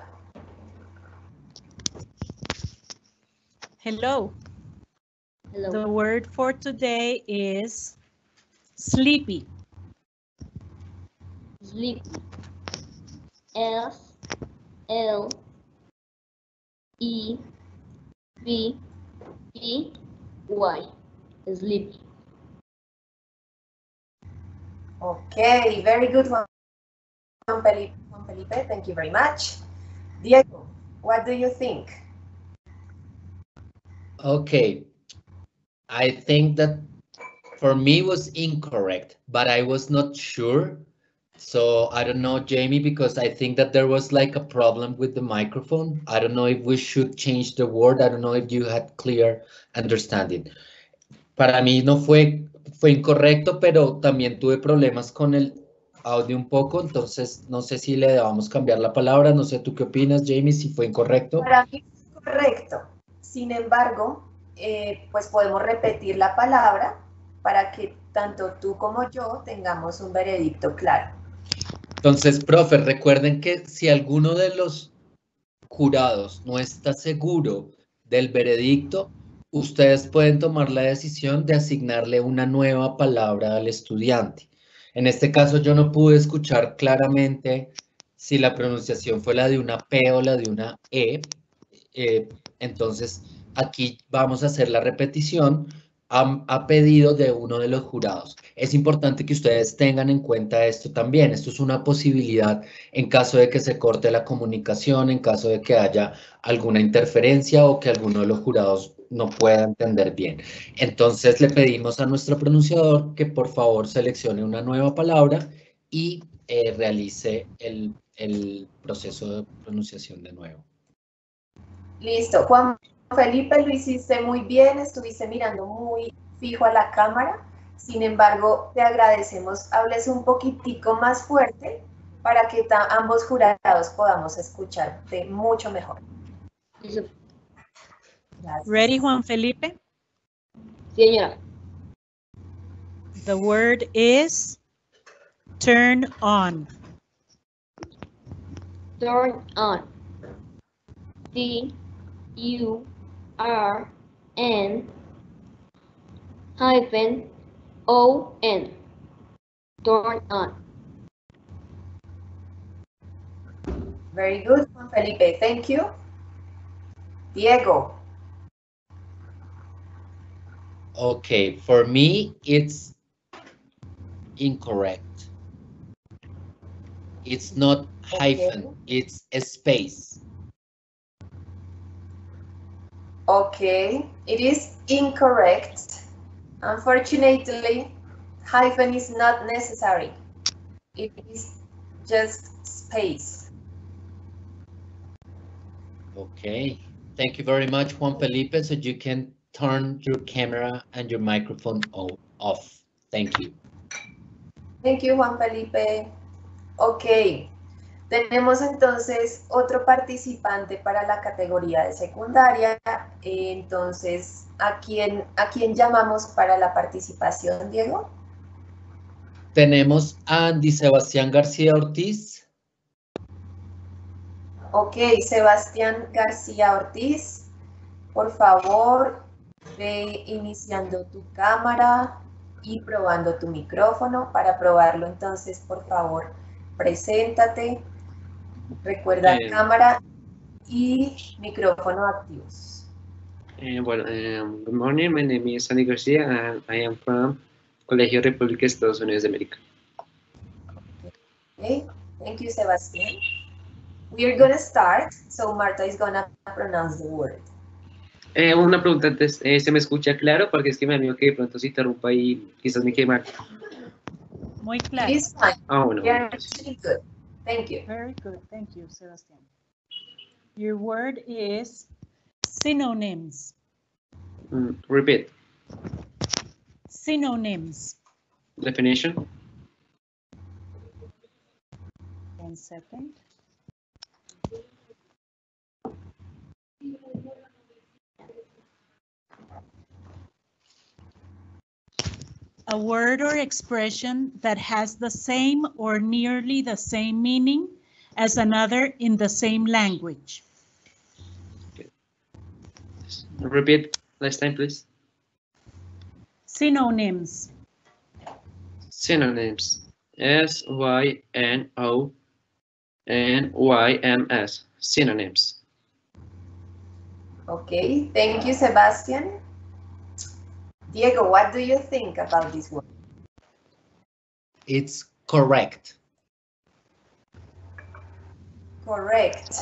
Speaker 1: Hello.
Speaker 10: Hello.
Speaker 1: The word for today is sleepy.
Speaker 10: Sleepy. S L E B E Y. Sleepy.
Speaker 6: Okay, very good, Juan Felipe. Thank you very much. Diego, what do you think?
Speaker 3: Okay, I think that for me was incorrect, but I was not sure. So I don't know, Jamie, because I think that there was like a problem with the microphone. I don't know if we should change the word. I don't know if you had clear understanding. Para mí no fue incorrecto, pero también tuve problemas con el audio un poco, entonces no sé si le debamos cambiar la palabra. No sé, ¿tú qué opinas, Jamie, si fue incorrecto?
Speaker 6: Para mí es correcto. Sin embargo, pues podemos repetir la palabra para que tanto tú como yo tengamos un veredicto claro.
Speaker 3: Entonces, profe, recuerden que si alguno de los jurados no está seguro del veredicto, ustedes pueden tomar la decisión de asignarle una nueva palabra al estudiante. En este caso, yo no pude escuchar claramente si la pronunciación fue la de una P o la de una E. Entonces, aquí vamos a hacer la repetición a pedido de uno de los jurados. Es importante que ustedes tengan en cuenta esto también. Esto es una posibilidad en caso de que se corte la comunicación, en caso de que haya alguna interferencia o que alguno de los jurados no pueda entender bien. Entonces le pedimos a nuestro pronunciador que por favor seleccione una nueva palabra y realice el proceso de pronunciación de nuevo.
Speaker 6: Listo, Juan Felipe, lo hiciste muy bien, estuviste mirando muy fijo a la cámara. Sin embargo, te agradecemos, hables un poquitico más fuerte para que ambos jurados podamos escucharte mucho mejor.
Speaker 10: Gracias.
Speaker 1: Ready, Juan Felipe?
Speaker 10: Señora.
Speaker 1: The word is turn on.
Speaker 10: Turn on. T-U-R-N-O-N. Turn on.
Speaker 6: Very good, Juan Felipe. Thank you. Diego.
Speaker 3: Okay, for me, it's incorrect. It's not hyphen, it's a space.
Speaker 6: Okay, it is incorrect. Unfortunately, hyphen is not necessary. It is just space.
Speaker 3: Okay, thank you very much, Juan Felipe. So you can turn your camera and your microphone off. Thank you.
Speaker 6: Thank you, Juan Felipe. Ok, tenemos entonces otro participante para la categoría de secundaria. Entonces, ¿a quién llamamos para la participación, Diego?
Speaker 3: Tenemos a Andy Sebastián García Ortiz.
Speaker 6: Ok, Sebastián García Ortiz, por favor, ve iniciando tu cámara y probando tu micrófono. Para probarlo, entonces, por favor, preséntate. Recuerda cámara y micrófono activos.
Speaker 7: Good morning. My name is Sandy Garcia and I am from Colegio República Estados Unidos de América.
Speaker 6: Okay, thank you, Sebastián. We are going to start, so Marta is going to pronounce the word.
Speaker 7: Una pregunta antes, ¿se me escucha claro? Porque es que me amigo que de pronto se interrumpa y quizás me quede mal.
Speaker 1: Muy claro.
Speaker 6: It is fine.
Speaker 7: Bueno.
Speaker 6: We are actually good. Thank you.
Speaker 1: Very good. Thank you, Sebastián. Your word is synonyms.
Speaker 7: Repeat.
Speaker 1: Synonyms.
Speaker 7: Definition.
Speaker 1: 1 second. A word or expression that has the same or nearly the same meaning as another in the same language.
Speaker 7: Repeat last time, please.
Speaker 1: Synonyms.
Speaker 7: Synonyms. S-Y-N-O-N-Y-M-S. Synonyms.
Speaker 6: Okay, thank you, Sebastián. Diego, what do you think about this word?
Speaker 3: It's correct.
Speaker 6: Correct.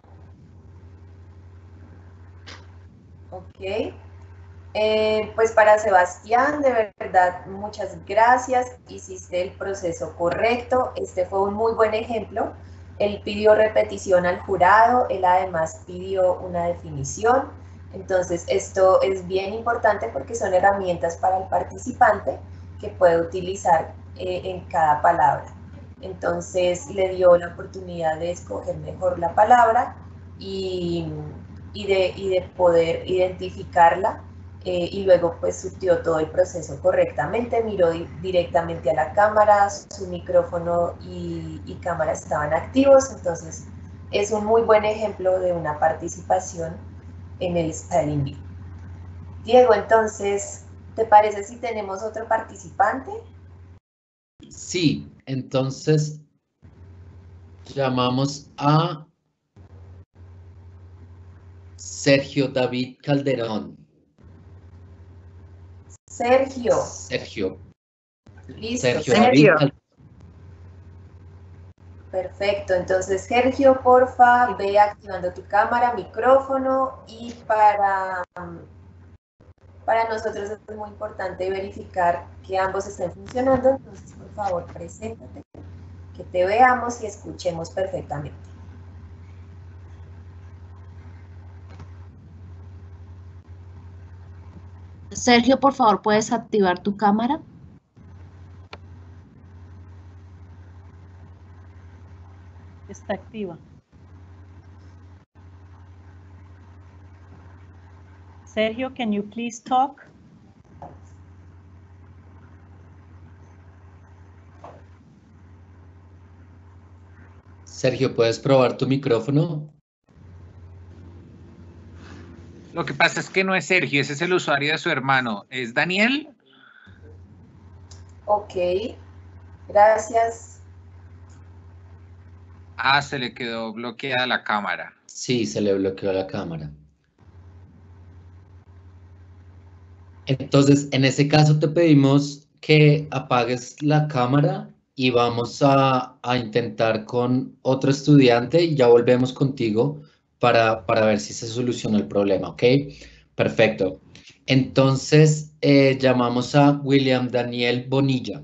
Speaker 6: Ok. Pues para Sebastián, de verdad, muchas gracias. Hiciste el proceso correcto. Este fue un muy buen ejemplo. Él pidió repetición al jurado. Él además pidió una definición. Entonces, esto es bien importante porque son herramientas para el participante que puede utilizar en cada palabra. Entonces, le dio la oportunidad de escoger mejor la palabra y de poder identificarla y luego pues surtió todo el proceso correctamente, miró directamente a la cámara, su micrófono y cámara estaban activos, entonces es un muy buen ejemplo de una participación en el Spelling Bee. Diego, entonces, ¿te parece si tenemos otro participante?
Speaker 3: Sí, entonces llamamos a Sergio David Calderón.
Speaker 6: Sergio. Listo.
Speaker 3: Sergio David Calderón.
Speaker 6: Perfecto, entonces Sergio, porfa, ve activando tu cámara, micrófono y para nosotros es muy importante verificar que ambos estén funcionando, entonces por favor preséntate, que te veamos y escuchemos perfectamente.
Speaker 2: Sergio, por favor, ¿puedes activar tu cámara?
Speaker 1: Está activa. Sergio, can you please talk?
Speaker 3: Sergio, ¿puedes probar tu micrófono?
Speaker 4: Lo que pasa es que no es Sergio, ese es el usuario de su hermano. ¿Es Daniel?
Speaker 6: Ok, gracias.
Speaker 4: Ah, se le quedó bloqueada la cámara.
Speaker 3: Sí, se le bloqueó la cámara. Entonces, en ese caso te pedimos que apagues la cámara y vamos a intentar con otro estudiante y ya volvemos contigo para ver si se soluciona el problema, ¿ok? Perfecto. Entonces, llamamos a William Daniel Bonilla.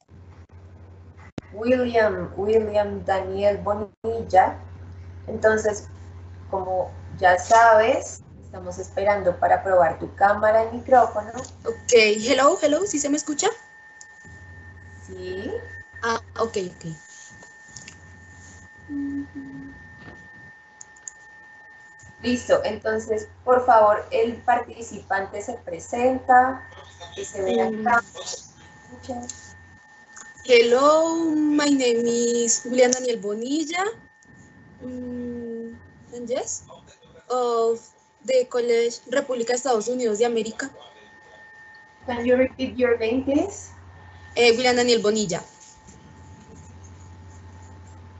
Speaker 6: William Daniel Bonilla. Entonces, como ya sabes, estamos esperando para probar tu cámara y micrófono.
Speaker 12: Ok, hello, ¿sí se me escucha?
Speaker 6: Sí.
Speaker 12: Ah, ok.
Speaker 6: Listo, entonces, por favor, el participante se presenta, que se vea acá.
Speaker 12: Hello, my name is William Daniel Bonilla. And yes, of the College República Estados Unidos de América.
Speaker 6: Can you repeat your name, please?
Speaker 12: William Daniel Bonilla.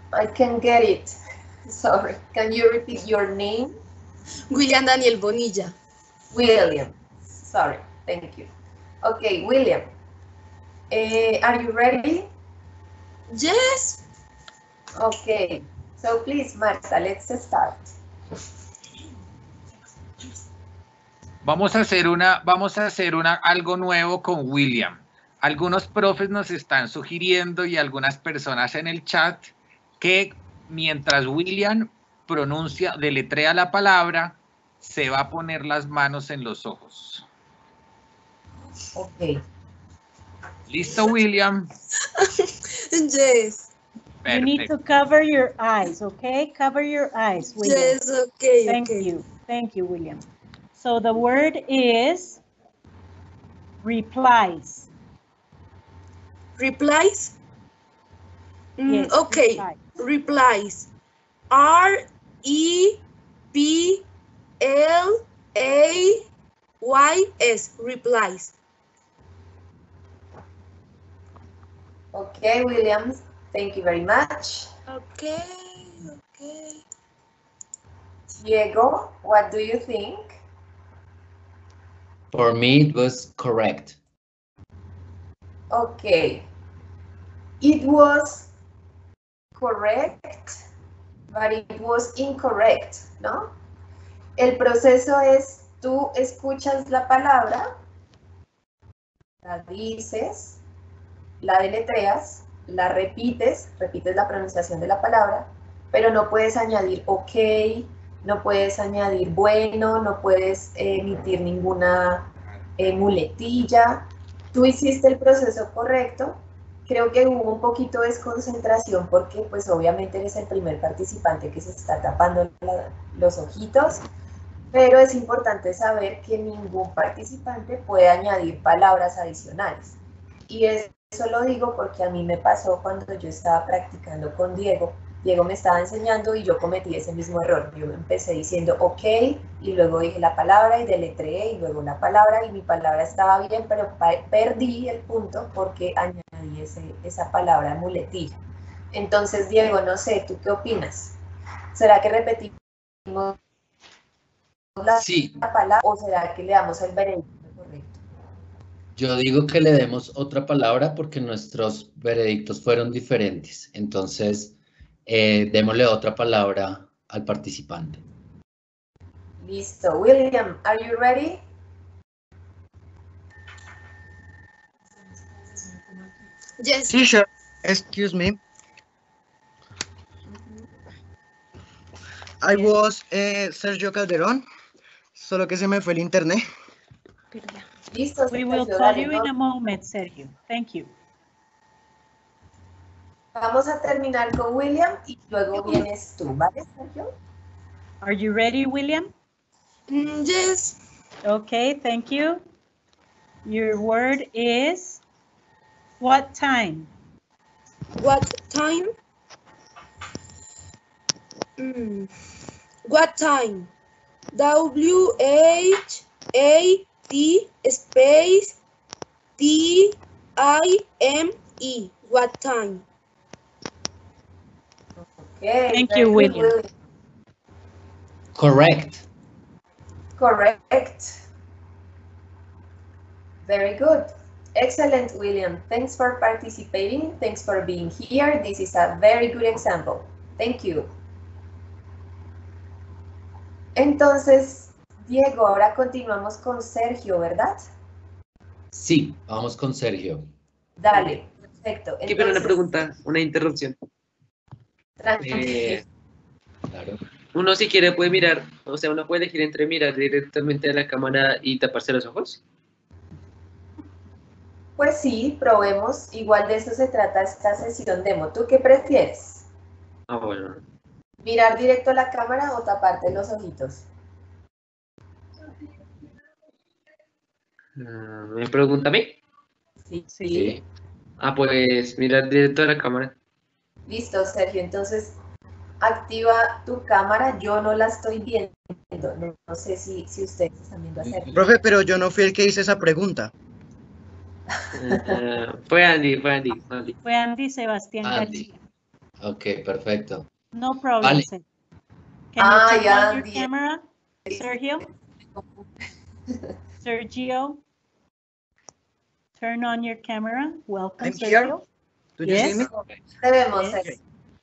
Speaker 6: I can't get it. Sorry. Can you repeat your name?
Speaker 12: William Daniel Bonilla.
Speaker 6: William. Sorry. Thank you. Okay, William. Are you ready?
Speaker 12: Yes.
Speaker 6: Okay. So please, Marta, let's start.
Speaker 4: Vamos a hacer algo nuevo con William. Algunos profes nos están sugiriendo y algunas personas en el chat que mientras William deletrea la palabra, se va a poner las manos en los ojos.
Speaker 6: Ok.
Speaker 4: ¿Listo, William?
Speaker 12: Yes.
Speaker 1: You need to cover your eyes, okay? Cover your eyes, William.
Speaker 12: Yes, okay.
Speaker 1: Thank you. Thank you, William. So the word is replies.
Speaker 12: Replies?
Speaker 1: Yes,
Speaker 12: Okay.
Speaker 1: replies.
Speaker 12: R-E-P-L-A-Y-S. Replies.
Speaker 6: Okay, Williams. Thank you very much.
Speaker 12: Okay.
Speaker 6: Diego, what do you think?
Speaker 3: For me, it was correct.
Speaker 6: Okay. It was correct, but it was incorrect, ¿no? El proceso es, tú escuchas la palabra, la dices, la deletreas, la repites la pronunciación de la palabra, pero no puedes añadir ok, no puedes añadir bueno, no puedes emitir ninguna muletilla. Tú hiciste el proceso correcto. Creo que hubo un poquito de desconcentración porque pues obviamente eres el primer participante que se está tapando los ojitos, pero es importante saber que ningún participante puede añadir palabras adicionales. Y eso lo digo porque a mí me pasó cuando yo estaba practicando con Diego. Diego me estaba enseñando y yo cometí ese mismo error. Yo empecé diciendo ok y luego dije la palabra y deletreé y luego la palabra y mi palabra estaba bien, pero perdí el punto porque añadí esa palabra muletilla. Entonces, Diego, no sé, ¿tú qué opinas? ¿Será que repetimos la palabra o será que le damos el veredicto correcto?
Speaker 3: Yo digo que le demos otra palabra porque nuestros veredictos fueron diferentes. Entonces, démosle otra palabra al participante.
Speaker 6: Listo. William, are you ready?
Speaker 12: Yes.
Speaker 11: Teacher, excuse me. I was Sergio Calderón, solo que se me fue el internet.
Speaker 6: Listo.
Speaker 1: We will
Speaker 6: Sergio,
Speaker 1: call
Speaker 6: dale,
Speaker 1: you
Speaker 6: ¿no?
Speaker 1: in a moment, Sergio. Thank you.
Speaker 6: Vamos a terminar con William y luego vienes tú, ¿vale, Sergio?
Speaker 1: Are you ready, William?
Speaker 12: Yes.
Speaker 1: Okay, thank you. Your word is what time?
Speaker 12: What time? What time? W-H-A-T space T-I-M-E. What time?
Speaker 6: Okay,
Speaker 1: Thank
Speaker 6: very
Speaker 1: you,
Speaker 6: good,
Speaker 1: William.
Speaker 3: Correct.
Speaker 6: Correct. Very good. Excellent, William. Thanks for participating. Thanks for being here. This is a very good example. Thank you. Entonces, Diego, ahora continuamos con Sergio, ¿verdad?
Speaker 3: Sí, vamos con Sergio.
Speaker 6: Dale, perfecto.
Speaker 7: Aquí viene una pregunta, una interrupción.
Speaker 6: Tranquilo.
Speaker 3: Claro.
Speaker 7: Uno si quiere puede mirar, o sea, uno puede elegir entre mirar directamente a la cámara y taparse los ojos.
Speaker 6: Pues sí, probemos. Igual de eso se trata esta sesión demo. ¿Tú qué prefieres?
Speaker 7: Ah, bueno.
Speaker 6: ¿Mirar directo a la cámara o taparte los ojitos?
Speaker 7: ¿Me pregunta a mí?
Speaker 6: Sí.
Speaker 7: Ah, pues mirar directo a la cámara.
Speaker 6: Listo, Sergio. Entonces, activa tu cámara. Yo no la estoy viendo. No sé si ustedes están viendo a Sergio.
Speaker 11: Profe, pero yo no fui el que hice esa pregunta.
Speaker 7: Fue Andy.
Speaker 1: Fue Andy Sebastián
Speaker 3: Andy.
Speaker 1: García.
Speaker 3: Ok, perfecto.
Speaker 1: No problem.
Speaker 3: Vale.
Speaker 1: Seth. Can you turn
Speaker 6: ya,
Speaker 1: on your
Speaker 6: bien.
Speaker 1: camera, Sergio? Sergio, turn on your camera. Welcome,
Speaker 11: I'm here.
Speaker 1: Sergio.
Speaker 11: Do you see
Speaker 1: Yes.
Speaker 11: me?
Speaker 6: Te vemos,
Speaker 1: Yes.
Speaker 6: Sergio.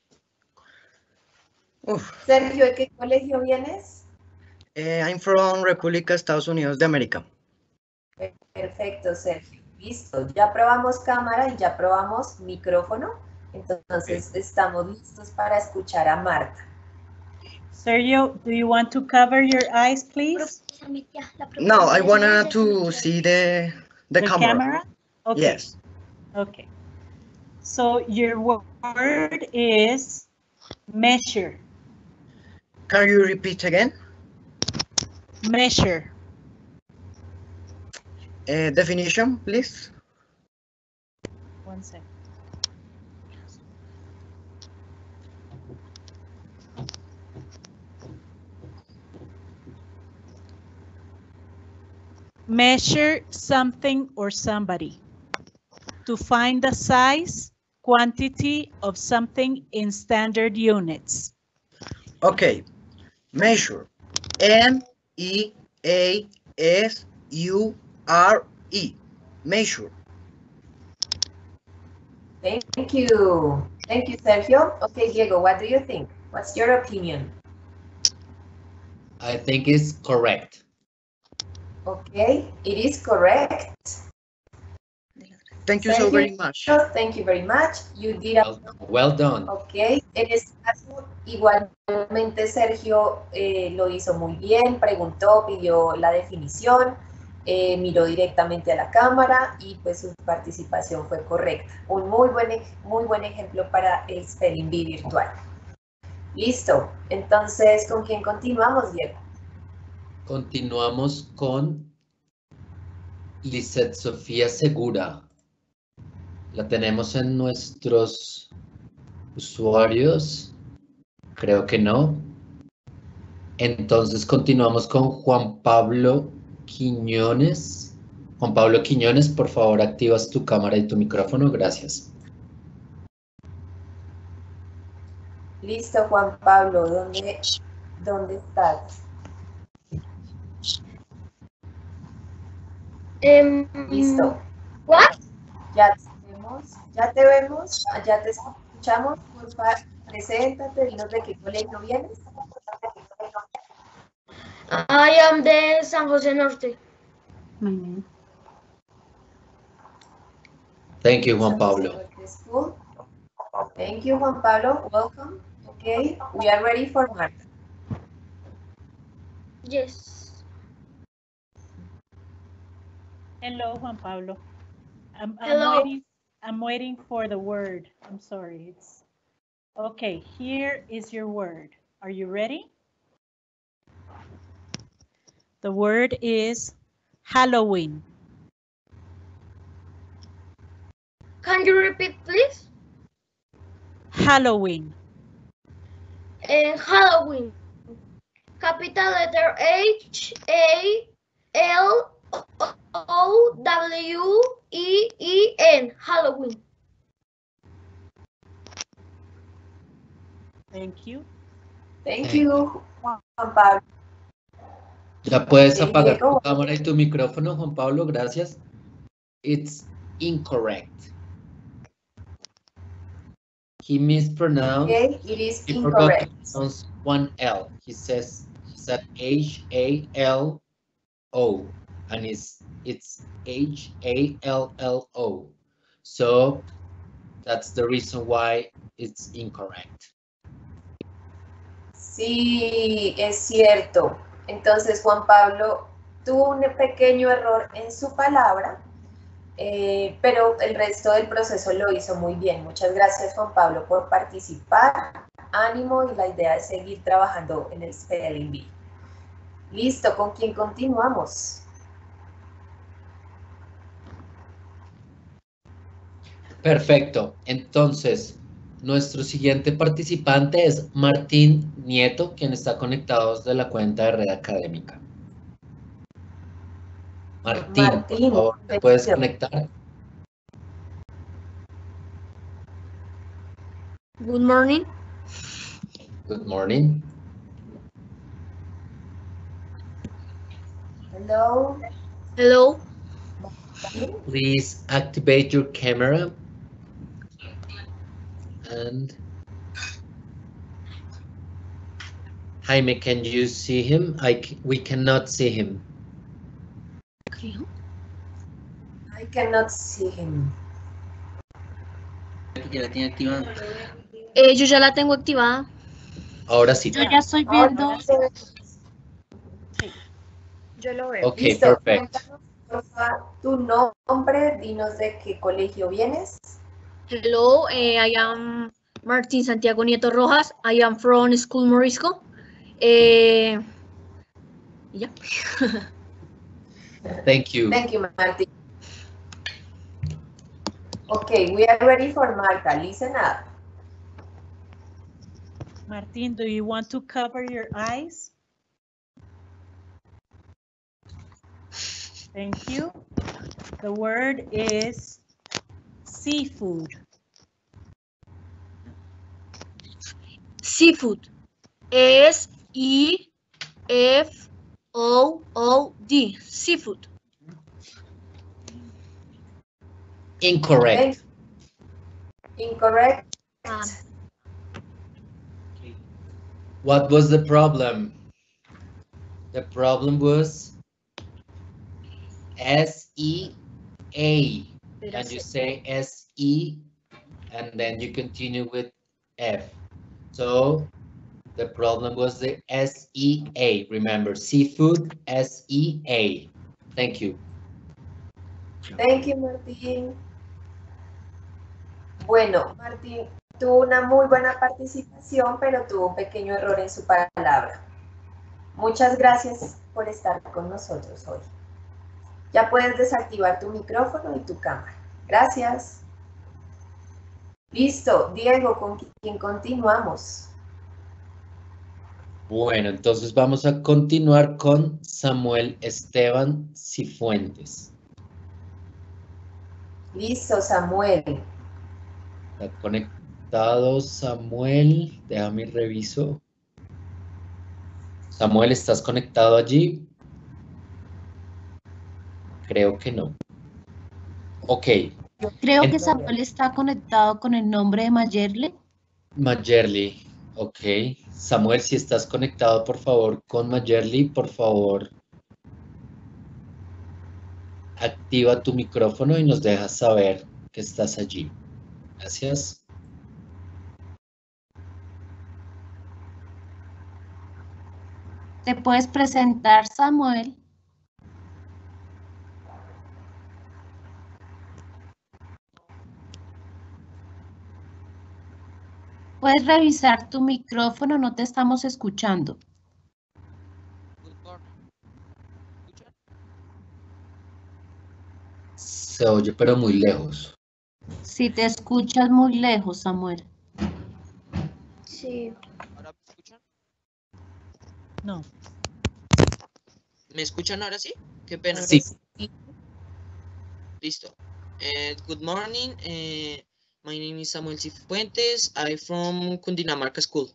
Speaker 11: Uf.
Speaker 6: Sergio, ¿de qué colegio vienes?
Speaker 11: I'm from República Estados Unidos de América.
Speaker 6: Perfecto, Sergio. Listo. Ya probamos cámara y ya probamos micrófono. Entonces estamos listos para escuchar a Marta.
Speaker 1: Sergio, do you want to cover your eyes, please?
Speaker 11: No, I wanted to see the camera.
Speaker 1: Okay.
Speaker 11: Yes.
Speaker 1: Okay. So your word is measure.
Speaker 11: Can you repeat again?
Speaker 1: Measure.
Speaker 11: Definition, please.
Speaker 1: One second. Measure something or somebody. To find the size, quantity of something in standard units.
Speaker 11: Okay. Measure. M-E-A-S-U-R-E. Measure.
Speaker 6: Thank you. Thank you, Sergio. Okay, Diego, what do you think? What's your opinion?
Speaker 3: I think it's correct.
Speaker 6: Okay, it is correct.
Speaker 11: Thank you so very much.
Speaker 6: Thank you very much. You did a...
Speaker 3: Well done.
Speaker 6: Ok, en este caso, igualmente Sergio lo hizo muy bien, preguntó, pidió la definición, miró directamente a la cámara y pues su participación fue correcta. Un muy buen ejemplo para el Spelling Bee virtual. Listo, entonces, ¿con quién continuamos, Diego?
Speaker 3: Continuamos con Lizeth Sofía Segura. La tenemos en nuestros usuarios. Creo que no. Entonces continuamos con Juan Pablo Quiñones. Juan Pablo Quiñones, por favor, activas tu cámara y tu micrófono. Gracias.
Speaker 6: Listo, Juan Pablo, ¿dónde estás? Listo.
Speaker 10: What?
Speaker 6: Ya te vemos, ya te escuchamos. Por favor, preséntate, dinos de qué colegio vienes.
Speaker 10: I am de San José Norte.
Speaker 3: Thank you, Juan Pablo.
Speaker 6: Thank you, Juan Pablo. Welcome. Okay, we are ready for Marta.
Speaker 10: Yes.
Speaker 1: Hello, Juan Pablo.
Speaker 10: Hello.
Speaker 1: I'm waiting for the word. I'm sorry. Okay, here is your word. Are you ready? The word is Halloween.
Speaker 10: Can you repeat, please?
Speaker 1: Halloween.
Speaker 10: Halloween. Capital letter H-A-L-O-W-E-E-N. Halloween.
Speaker 1: Thank you.
Speaker 6: Thank you, Juan Pablo.
Speaker 3: Ya puedes apagar tu cámara y tu micrófono, Juan Pablo. Gracias. It's incorrect. He mispronounced.
Speaker 6: Okay, it is
Speaker 3: He forgot
Speaker 6: incorrect.
Speaker 3: to pronounce one L. He said H-A-L-O, and it's H-A-L-L-O. So that's the reason why it's incorrect.
Speaker 6: Sí, es cierto. Entonces Juan Pablo tuvo un pequeño error en su palabra, pero el resto del proceso lo hizo muy bien. Muchas gracias, Juan Pablo, por participar. Ánimo, y la idea es seguir trabajando en el Spelling Bee. Listo, ¿con quién continuamos?
Speaker 3: Perfecto. Entonces, nuestro siguiente participante es Martín Nieto, quien está conectado desde la cuenta de Red Académica. Martín, por favor, ¿te puedes conectar?
Speaker 10: Good morning.
Speaker 3: Good morning.
Speaker 6: Hello.
Speaker 10: Hello.
Speaker 3: Please activate your camera. And Jaime, can you see him? We cannot see him.
Speaker 6: I cannot see him.
Speaker 11: Ya la tiene activada.
Speaker 10: Yo ya la tengo activada.
Speaker 3: Ahora sí.
Speaker 2: Yo ya estoy viendo.
Speaker 6: Yo lo veo.
Speaker 3: Okay,
Speaker 6: Listo.
Speaker 3: perfect.
Speaker 6: Cuéntanos, por favor, tu nombre, dinos de qué colegio vienes.
Speaker 10: Hello, I am Martín Santiago Nieto Rojas. I am from School Morisco. Y ya.
Speaker 3: Thank you.
Speaker 6: Thank you, Martín. Okay, we are ready for Marta. Listen up.
Speaker 1: Martin, do you want to cover your eyes? Thank you. The word is seafood.
Speaker 10: Seafood. S-E-F-O-O-D. Seafood.
Speaker 3: Incorrect.
Speaker 6: Incorrect.
Speaker 3: What was the problem? The problem was S-E-A. And you say S-E, and then you continue with F. So the problem was the S-E-A. Remember, seafood, S-E-A. Thank you.
Speaker 6: Thank you, Martín. Bueno, Martín tuvo una muy buena participación, pero tuvo un pequeño error en su palabra. Muchas gracias por estar con nosotros hoy. Ya puedes desactivar tu micrófono y tu cámara. Gracias. Listo, Diego, ¿con quién continuamos?
Speaker 3: Bueno, entonces vamos a continuar con Samuel Esteban Cifuentes.
Speaker 6: Listo, Samuel.
Speaker 3: Está conectado, Samuel. Déjame reviso. Samuel, ¿estás conectado allí? Creo que no. Ok.
Speaker 2: Creo que
Speaker 3: Entonces,
Speaker 2: Samuel está conectado con el nombre de Mayerle.
Speaker 3: Mayerly. Ok. Samuel, si estás conectado, por favor, con Mayerly, por favor, activa tu micrófono y nos dejas saber que estás allí. Gracias.
Speaker 2: ¿Te puedes presentar, Samuel? Puedes revisar tu micrófono, no te estamos escuchando.
Speaker 3: Se oye, pero muy lejos.
Speaker 2: Si te escuchas muy lejos, Samuel.
Speaker 10: Sí.
Speaker 11: ¿Ahora me escuchan?
Speaker 1: No.
Speaker 11: ¿Me escuchan ahora sí? Qué pena.
Speaker 3: Sí.
Speaker 11: Listo. Good morning. My name is Samuel Cifuentes. I'm from Cundinamarca School.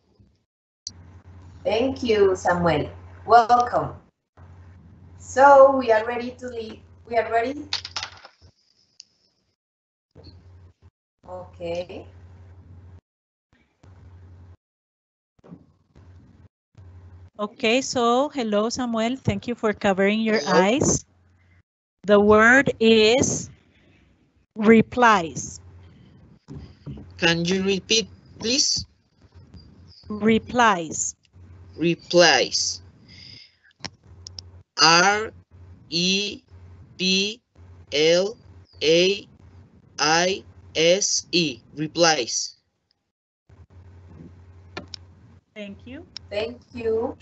Speaker 6: Thank you, Samuel. Welcome. So we are ready to leave. We are ready. Okay.
Speaker 1: Okay, so hello, Samuel. Thank you for covering your
Speaker 11: Hello.
Speaker 1: eyes. The word is replies.
Speaker 11: Can you repeat, please?
Speaker 1: Replies.
Speaker 11: Replies. R-E-P-L-A-I-S-E. Replies.
Speaker 1: Thank you.
Speaker 6: Thank you.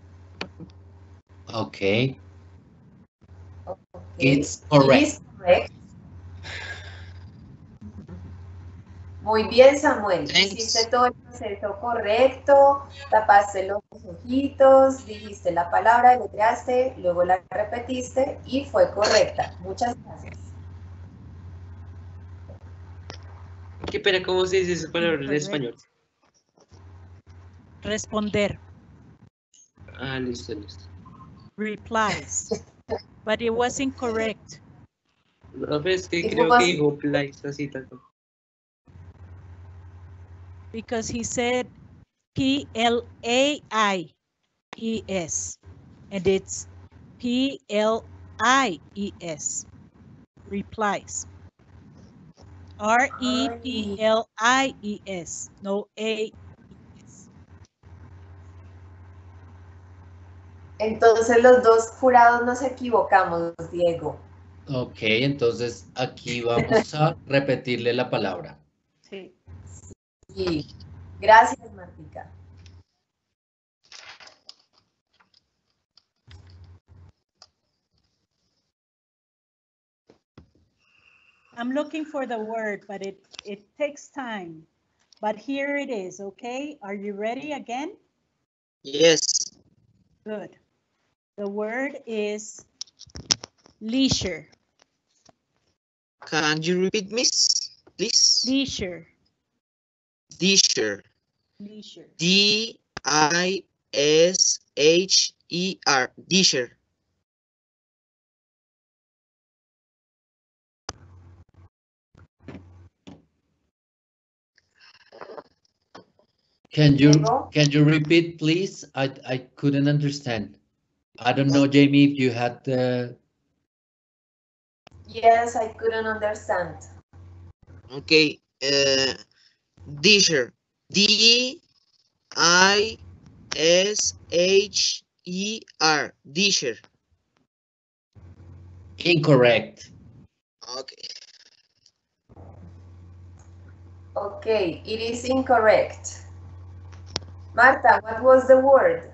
Speaker 3: Okay.
Speaker 6: Okay.
Speaker 3: It's correct.
Speaker 6: It is correct. Muy bien, Samuel.
Speaker 11: Thanks.
Speaker 6: Hiciste todo el proceso correcto, tapaste los ojitos, dijiste la palabra, deletreaste, luego la repetiste y fue correcta. Muchas gracias.
Speaker 7: Qué pena, ¿cómo se dice esa palabra en español?
Speaker 1: Responder.
Speaker 7: Ah, listo, listo.
Speaker 1: Replies. But it was incorrect.
Speaker 7: No, pues que
Speaker 6: It
Speaker 7: creo
Speaker 6: was-
Speaker 7: que dijo plies, así tal.
Speaker 1: Because he said P-L-A-I-E-S. And it's P-L-I-E-S. Replies. R-E-P-L-I-E-S. No A-E-S.
Speaker 6: Entonces los dos jurados nos equivocamos, Diego.
Speaker 3: Ok, entonces aquí vamos a repetirle la palabra.
Speaker 1: Sí.
Speaker 6: Sí. Gracias, Martica.
Speaker 1: I'm looking for the word, but it takes time. But here it is, okay? Are you ready again?
Speaker 11: Yes.
Speaker 1: Good. The word is leisure.
Speaker 11: Can you repeat, miss? Please.
Speaker 1: Leisure.
Speaker 11: Leisure.
Speaker 1: Leisure.
Speaker 11: D-I-S-H-E-R. Leisure.
Speaker 3: Can you
Speaker 6: Diego?
Speaker 3: repeat, please? I couldn't understand. I don't know, Jamie, if you had the...
Speaker 6: Yes, I couldn't understand.
Speaker 11: Okay. Leisure. D-I-S-H-E-R. Leisure.
Speaker 3: Incorrect.
Speaker 11: Okay.
Speaker 6: Okay, it is incorrect. Marta, what was the word?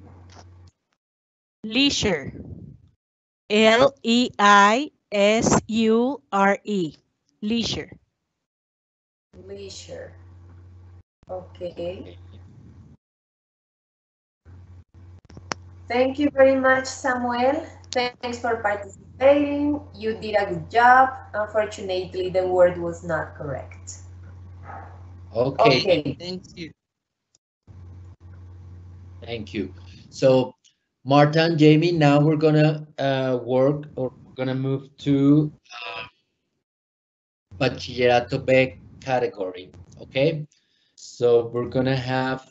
Speaker 1: Leisure. L-E-I-S-U-R-E. Leisure.
Speaker 6: Leisure. Okay. Thank you very much, Samuel. Thanks for participating. You did a good job. Unfortunately, the word was not correct.
Speaker 3: Okay.
Speaker 11: Thank you.
Speaker 3: Thank you. So, Marta and Jamie, now we're gonna work, or we're gonna move to Bachillerato B category, okay? So we're gonna have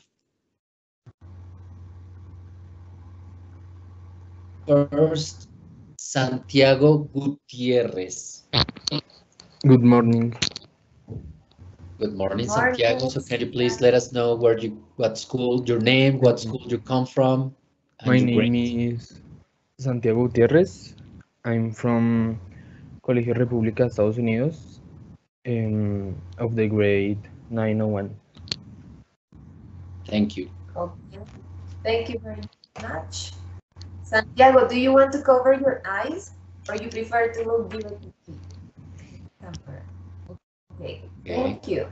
Speaker 3: first Santiago Gutierrez.
Speaker 5: Good morning.
Speaker 3: Good morning,
Speaker 6: Good
Speaker 3: Santiago.
Speaker 6: morning,
Speaker 3: So can you please let us know what school, your name, what school you come from, and
Speaker 5: My
Speaker 3: your
Speaker 5: name
Speaker 3: grade?
Speaker 5: is Santiago Gutierrez. I'm from Colegio República, Estados Unidos, of the grade 901.
Speaker 3: Thank you.
Speaker 6: Okay. Thank you very much. Santiago, do you want to cover your eyes or you prefer to look directly to the camera? Okay, thank you.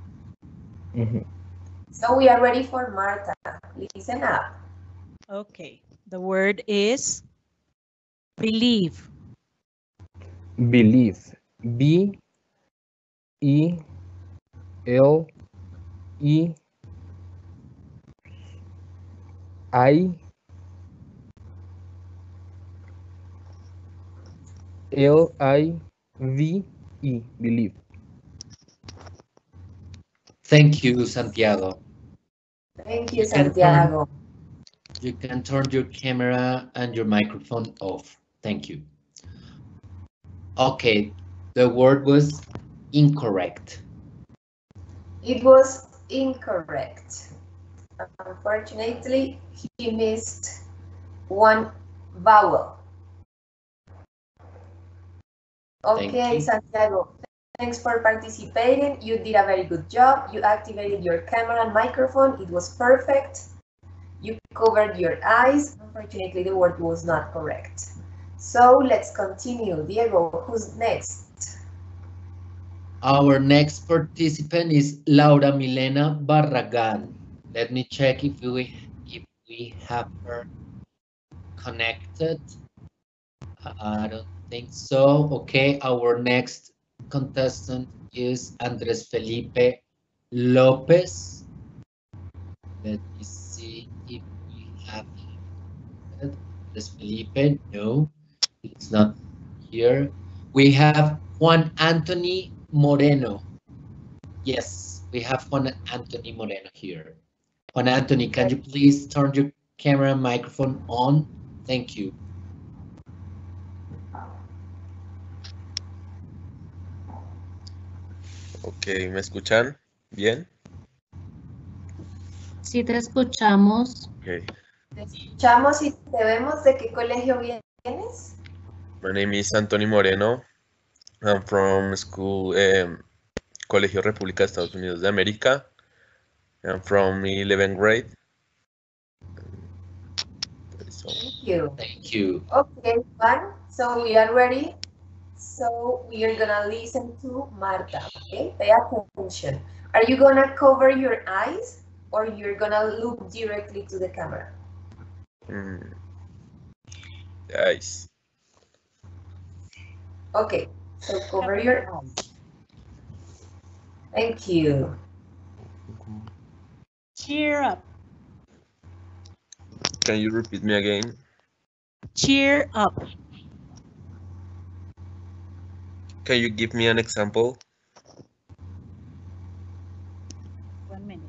Speaker 6: So we are ready for Marta. Listen up.
Speaker 1: Okay. The word is believe.
Speaker 5: Believe. B-E-L-I-V-E. Believe.
Speaker 3: Thank you, Santiago.
Speaker 6: Thank you, Santiago.
Speaker 3: You can turn your camera and your microphone off. Thank you. Okay, the word was incorrect.
Speaker 6: It was incorrect. Unfortunately, he missed one vowel. Okay, Santiago, thanks for participating. You did a very good job. You activated your camera and microphone. It was perfect. You covered your eyes. Unfortunately, the word was not correct. So let's continue. Diego, who's next?
Speaker 3: Our next participant is Laura Milena Barragan. Let me check if we have her connected. I don't think so. Okay, our next contestant is Andres Felipe Lopez. Let me see if we have Andres Felipe. No, it's not here. We have Juan Anthony Moreno. Yes, we have Juan Anthony Moreno here. Juan Anthony, can you please turn your camera and microphone on? Thank you.
Speaker 13: Ok, ¿me escuchan bien?
Speaker 2: Sí, te escuchamos.
Speaker 13: Okay.
Speaker 6: Te escuchamos y te vemos. ¿De qué colegio vienes?
Speaker 13: My name is Anthony Moreno. I'm from school, Colegio República de Estados Unidos de América. I'm from 11th grade.
Speaker 6: Thank you.
Speaker 3: Thank you.
Speaker 6: Okay, Juan. So we are ready. So we are gonna listen to Marta. Okay, pay attention. Are you gonna cover your eyes or you're gonna look directly to the camera?
Speaker 13: Eyes.
Speaker 6: Okay, so cover your eyes. Thank you.
Speaker 1: Cheer up.
Speaker 13: Can you repeat me again?
Speaker 1: Cheer up.
Speaker 13: Can you give me an example?
Speaker 1: 1 minute.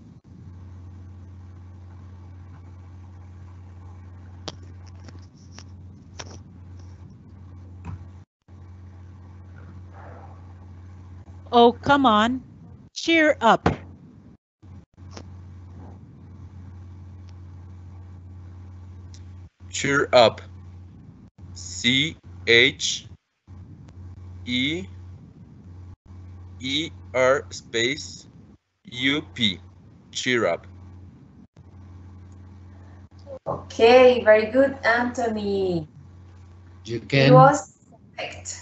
Speaker 1: Oh, come on. Cheer up.
Speaker 13: Cheer up. C-H-E-E-R space U-P. Cheer up.
Speaker 6: Okay, very good, Anthony.
Speaker 3: You
Speaker 6: It
Speaker 3: can.
Speaker 6: was correct.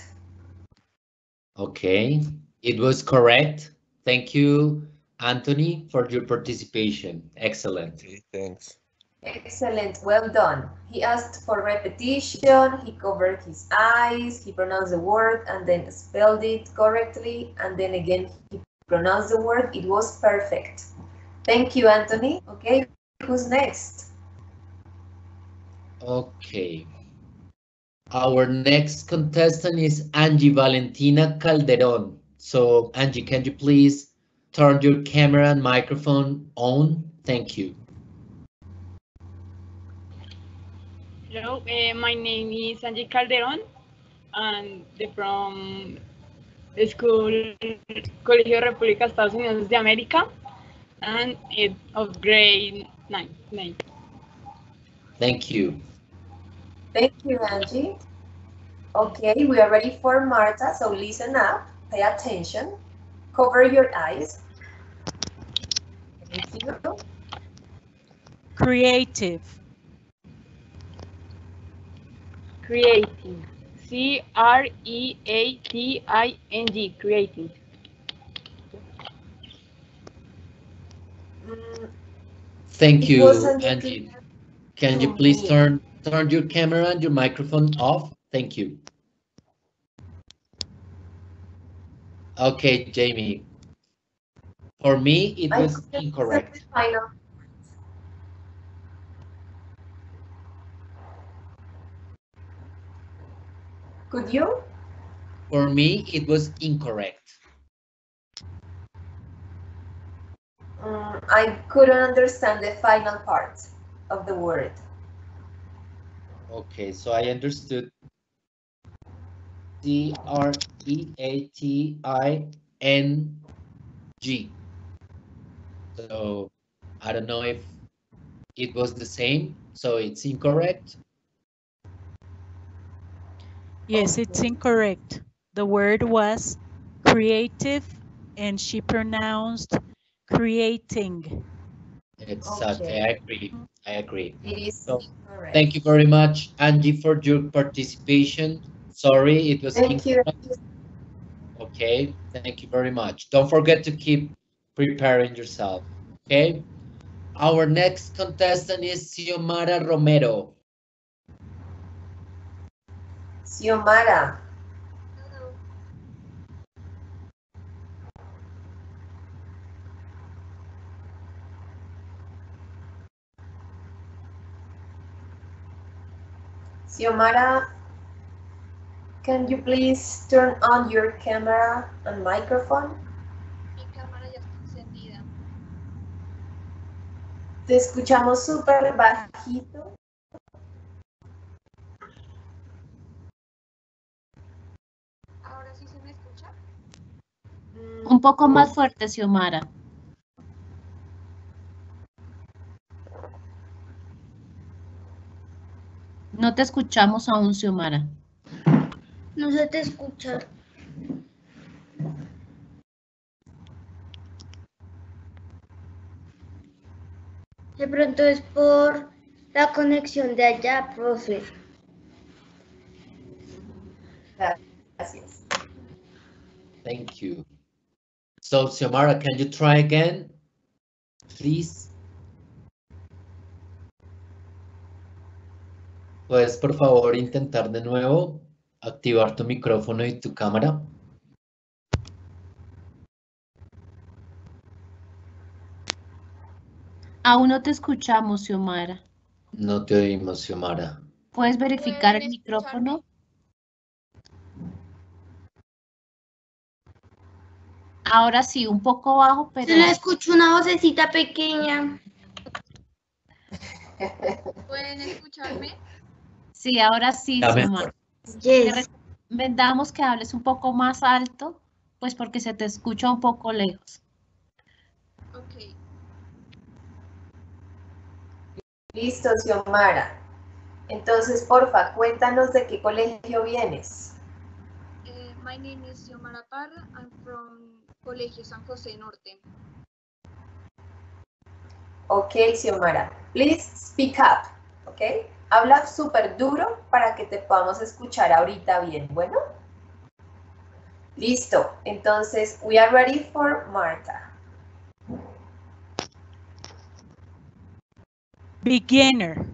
Speaker 3: Okay, it was correct. Thank you, Anthony, for your participation. Excellent.
Speaker 13: Okay, thanks.
Speaker 6: Excellent, well done. He asked for repetition, he covered his eyes, he pronounced the word and then spelled it correctly, and then again he pronounced the word. It was perfect. Thank you, Anthony. Okay, who's next?
Speaker 3: Okay. Our next contestant is Angie Valentina Calderon. So, Angie, can you please turn your camera and microphone on? Thank you.
Speaker 14: Hello, my name is Angie Calderon, and from the school Colegio República Estados Unidos de América, and of grade 9.
Speaker 3: Thank you.
Speaker 6: Thank you, Angie. Okay, we are ready for Marta, so listen up, pay attention, cover your eyes. Thank you.
Speaker 1: Creative.
Speaker 14: Creating. C-R-E-A-T-I-N-G. Creating.
Speaker 3: Thank
Speaker 6: It
Speaker 3: you,
Speaker 6: wasn't
Speaker 3: Angie. Can you please turn your camera and your microphone off? Thank you. Okay, Jamie. For me, it was incorrect.
Speaker 6: Could you?
Speaker 3: For me, it was incorrect.
Speaker 6: I couldn't understand the final part of the word.
Speaker 3: Okay, so I understood. C-R-E-A-T-I-N-G. So I don't know if it was the same, so it's incorrect.
Speaker 1: Yes, it's incorrect. The word was creative and she pronounced creating.
Speaker 3: Exactly, I agree. I agree.
Speaker 6: It is
Speaker 3: So,
Speaker 6: incorrect.
Speaker 3: thank you very much, Angie, for your participation. Sorry, it was incorrect. Okay, thank you very much. Don't forget to keep preparing yourself, okay? Our next contestant is Xiomara Romero.
Speaker 6: Xiomara. Xiomara, can you please turn on your camera and microphone?
Speaker 12: Mi cámara ya está encendida.
Speaker 6: Te escuchamos súper bajito.
Speaker 12: ¿Ahora sí se me escucha?
Speaker 2: Un poco más fuerte, Xiomara. No te escuchamos aún, Xiomara.
Speaker 10: No se te escucha. De pronto es por la conexión de allá, profe.
Speaker 6: Gracias.
Speaker 3: Thank you. So, Xiomara, can you try again, please? ¿Puedes, por favor, intentar de nuevo activar tu micrófono y tu cámara?
Speaker 2: Aún no te escuchamos, Xiomara.
Speaker 3: No te oímos, Xiomara.
Speaker 2: ¿Puedes verificar el
Speaker 12: ¿Pueden
Speaker 2: micrófono? Ahora sí, un poco bajo, pero...
Speaker 10: Se le escucha una vocecita pequeña.
Speaker 12: ¿Pueden escucharme?
Speaker 2: Sí, ahora sí,
Speaker 3: Ya
Speaker 2: Xiomara.
Speaker 3: mejor.
Speaker 2: Te recomendamos que hables un poco más alto, pues porque se te escucha un poco lejos.
Speaker 12: Ok.
Speaker 6: Listo, Xiomara. Entonces, porfa, cuéntanos de qué colegio vienes.
Speaker 12: My name is Xiomara Parra. I'm from Colegio San José Norte.
Speaker 6: Ok, Xiomara. Please speak up. Ok. Habla súper duro para que te podamos escuchar ahorita bien. Bueno. Listo. Entonces, we are ready for Marta.
Speaker 1: Beginner.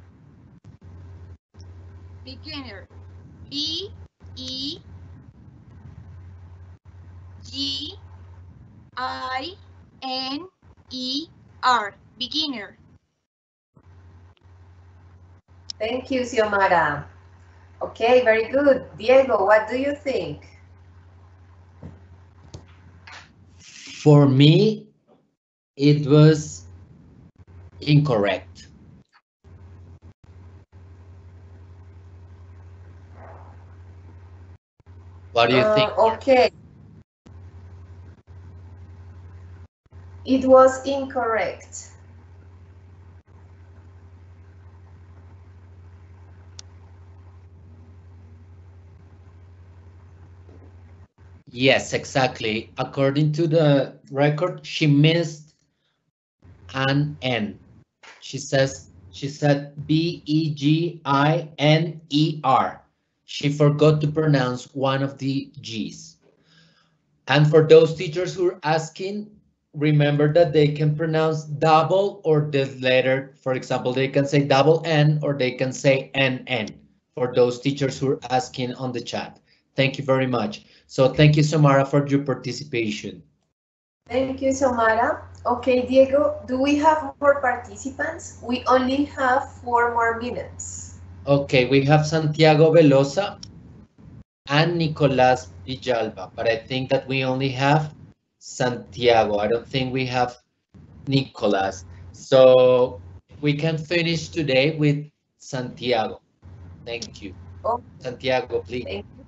Speaker 12: Beginner. B-E-G-I-N-E-R. Beginner.
Speaker 6: Thank you, Xiomara. Okay, very good. Diego, what do you think?
Speaker 3: For me, it was incorrect. What do you think?
Speaker 6: Okay. It was incorrect.
Speaker 3: Yes, exactly. According to the record, she missed an N. She said B-E-G-I-N-E-R. She forgot to pronounce one of the G's. And for those teachers who are asking, remember that they can pronounce double or the letter. For example, they can say double N or they can say NN for those teachers who are asking on the chat. Thank you very much. So thank you, Xiomara, for your participation.
Speaker 6: Thank you, Xiomara. Okay, Diego, do we have more participants? We only have 4 more minutes.
Speaker 3: Okay, we have Santiago Velosa and Nicolás Villalba, but I think that we only have Santiago. I don't think we have Nicolás. So we can finish today with Santiago. Thank you.
Speaker 6: Oh,
Speaker 3: Santiago, please.
Speaker 6: thank you.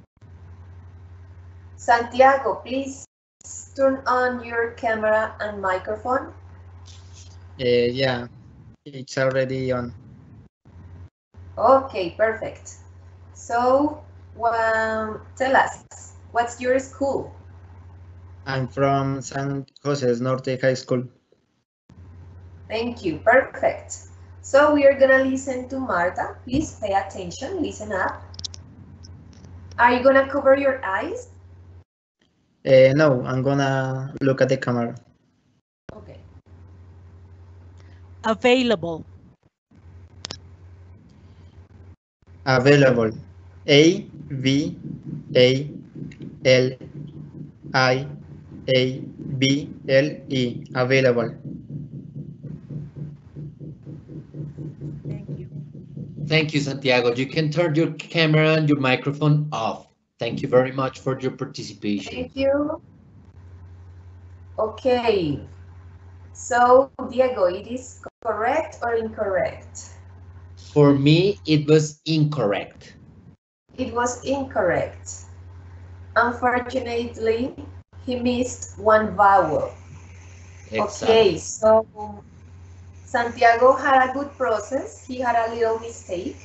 Speaker 6: Santiago, please turn on your camera and microphone.
Speaker 15: Yeah, it's already on.
Speaker 6: Okay, perfect. So, tell us, what's your school?
Speaker 15: I'm from San Jose Norte High School.
Speaker 6: Thank you, perfect. So we are gonna listen to Marta. Please pay attention, listen up. Are you gonna cover your eyes?
Speaker 15: No, I'm gonna look at the camera.
Speaker 6: Okay.
Speaker 1: Available.
Speaker 15: Available. A-V-A-L-I-A-B-L-E. Available.
Speaker 1: Thank you.
Speaker 3: Thank you, Santiago. You can turn your camera and your microphone off. Thank you very much for your participation.
Speaker 6: Thank you. Okay. So, Diego, it is correct or incorrect?
Speaker 3: For me, it was incorrect.
Speaker 6: It was incorrect. Unfortunately, he missed one vowel.
Speaker 3: Exactly.
Speaker 6: Okay, so Santiago had a good process. He had a little mistake,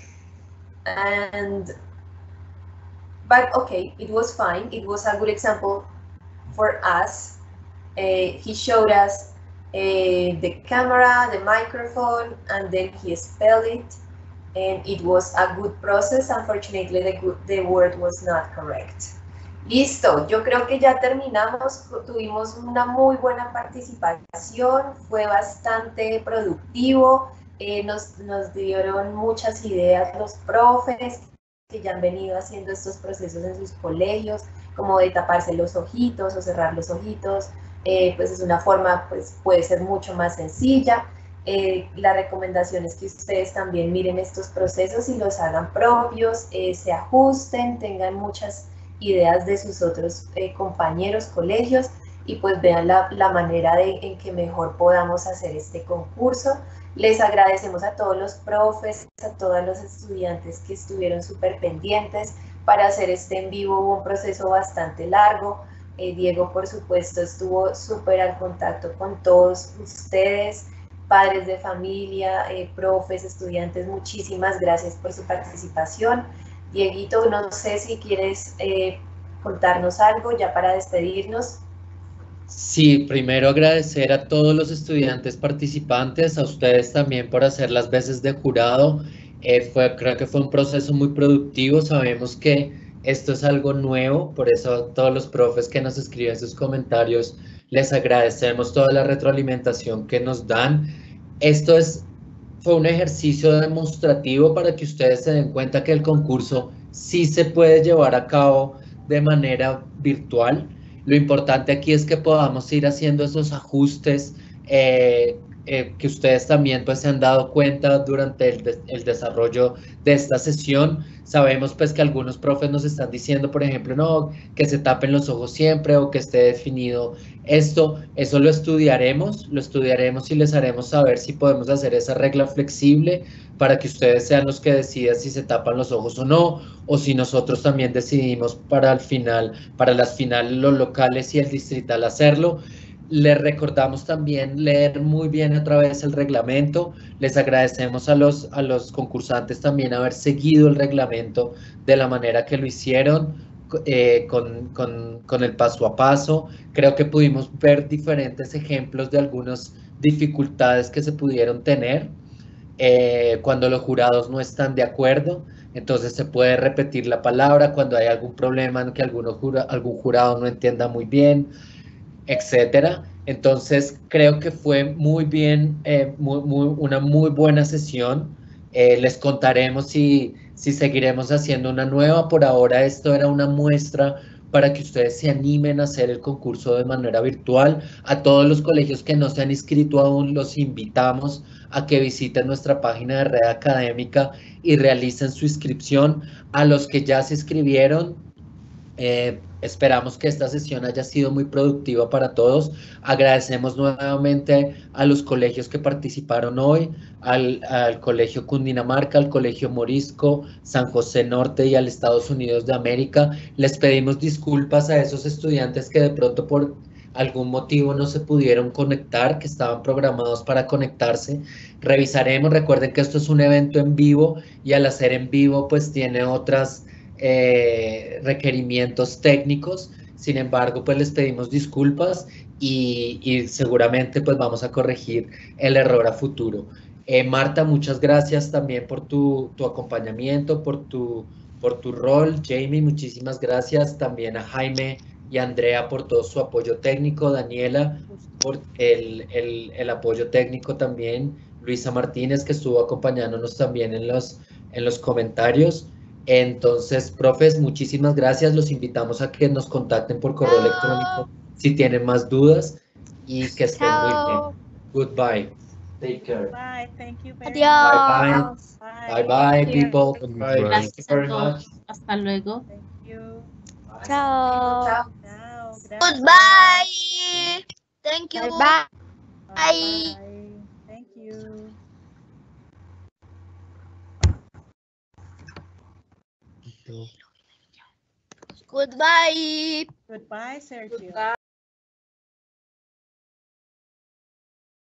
Speaker 6: but okay, it was fine. It was a good example for us. He showed us the camera, the microphone, and then he spelled it, and it was a good process. Unfortunately, the word was not correct. Listo, yo creo que ya terminamos, tuvimos una muy buena participación, fue bastante productivo, nos dieron muchas ideas los profes que ya han venido haciendo estos procesos en sus colegios, como de taparse los ojitos o cerrar los ojitos, pues es una forma, pues puede ser mucho más sencilla. La recomendación es que ustedes también miren estos procesos y los hagan propios, se ajusten, tengan muchas ideas de sus otros compañeros, colegios, y pues vean la manera en que mejor podamos hacer este concurso. Les agradecemos a todos los profes, a todos los estudiantes que estuvieron súper pendientes. Para hacer este en vivo hubo un proceso bastante largo. Diego, por supuesto, estuvo súper al contacto con todos ustedes, padres de familia, profes, estudiantes, muchísimas gracias por su participación. Dieguito, no sé si quieres contarnos algo ya para despedirnos.
Speaker 3: Sí, primero agradecer a todos los estudiantes participantes, a ustedes también por hacer las veces de jurado. Creo que fue un proceso muy productivo, sabemos que esto es algo nuevo, por eso a todos los profes que nos escriben sus comentarios les agradecemos toda la retroalimentación que nos dan. Fue un ejercicio demostrativo para que ustedes se den cuenta que el concurso sí se puede llevar a cabo de manera virtual. Lo importante aquí es que podamos ir haciendo esos ajustes que ustedes también pues se han dado cuenta durante el desarrollo de esta sesión. Sabemos pues que algunos profes nos están diciendo, por ejemplo, no, que se tapen los ojos siempre o que esté definido esto. Eso lo estudiaremos y les haremos saber si podemos hacer esa regla flexible para que ustedes sean los que decidan si se tapan los ojos o no, o si nosotros también decidimos para las finales, los locales y el distrital hacerlo. Les recordamos también leer muy bien otra vez el reglamento. Les agradecemos a los concursantes también haber seguido el reglamento de la manera que lo hicieron, con el paso a paso. Creo que pudimos ver diferentes ejemplos de algunas dificultades que se pudieron tener cuando los jurados no están de acuerdo. Entonces se puede repetir la palabra cuando hay algún problema en que algún jurado no entienda muy bien, etcétera. Entonces creo que fue muy bien, una muy buena sesión. Les contaremos si seguiremos haciendo una nueva. Por ahora esto era una muestra para que ustedes se animen a hacer el concurso de manera virtual. A todos los colegios que no se han inscrito aún, los invitamos a que visiten nuestra página de Red Académica y realicen su inscripción. A los que ya se inscribieron, esperamos que esta sesión haya sido muy productiva para todos. Agradecemos nuevamente a los colegios que participaron hoy, al Colegio Cundinamarca, al Colegio Morisco, San José Norte y al Estados Unidos de América. Les pedimos disculpas a esos estudiantes que de pronto por algún motivo no se pudieron conectar, que estaban programados para conectarse. Revisaremos, recuerden que esto es un evento en vivo y al hacer en vivo pues tiene otras requerimientos técnicos. Sin embargo, pues les pedimos disculpas y seguramente pues vamos a corregir el error a futuro. Marta, muchas gracias también por tu acompañamiento, por tu rol. Jamie, muchísimas gracias. También a Jaime y a Andrea por todo su apoyo técnico. Daniela, por el apoyo técnico también. Luisa Martínez, que estuvo acompañándonos también en los comentarios. Entonces, profes, muchísimas gracias. Los invitamos a que nos contacten por correo electrónico si tienen más dudas y que estén muy bien. Goodbye. Take care.
Speaker 1: Bye. Thank you very
Speaker 10: Adiós.
Speaker 3: Bye bye, people.
Speaker 5: Bye.
Speaker 3: Thank you
Speaker 2: Gracias a
Speaker 3: very
Speaker 2: todos.
Speaker 3: much.
Speaker 2: Hasta luego.
Speaker 1: Thank you.
Speaker 10: Chao.
Speaker 1: Ciao.
Speaker 10: Goodbye. Thank you.
Speaker 1: Bye.
Speaker 10: Bye.
Speaker 1: Thank you.
Speaker 10: Goodbye.
Speaker 1: Goodbye, Sergio.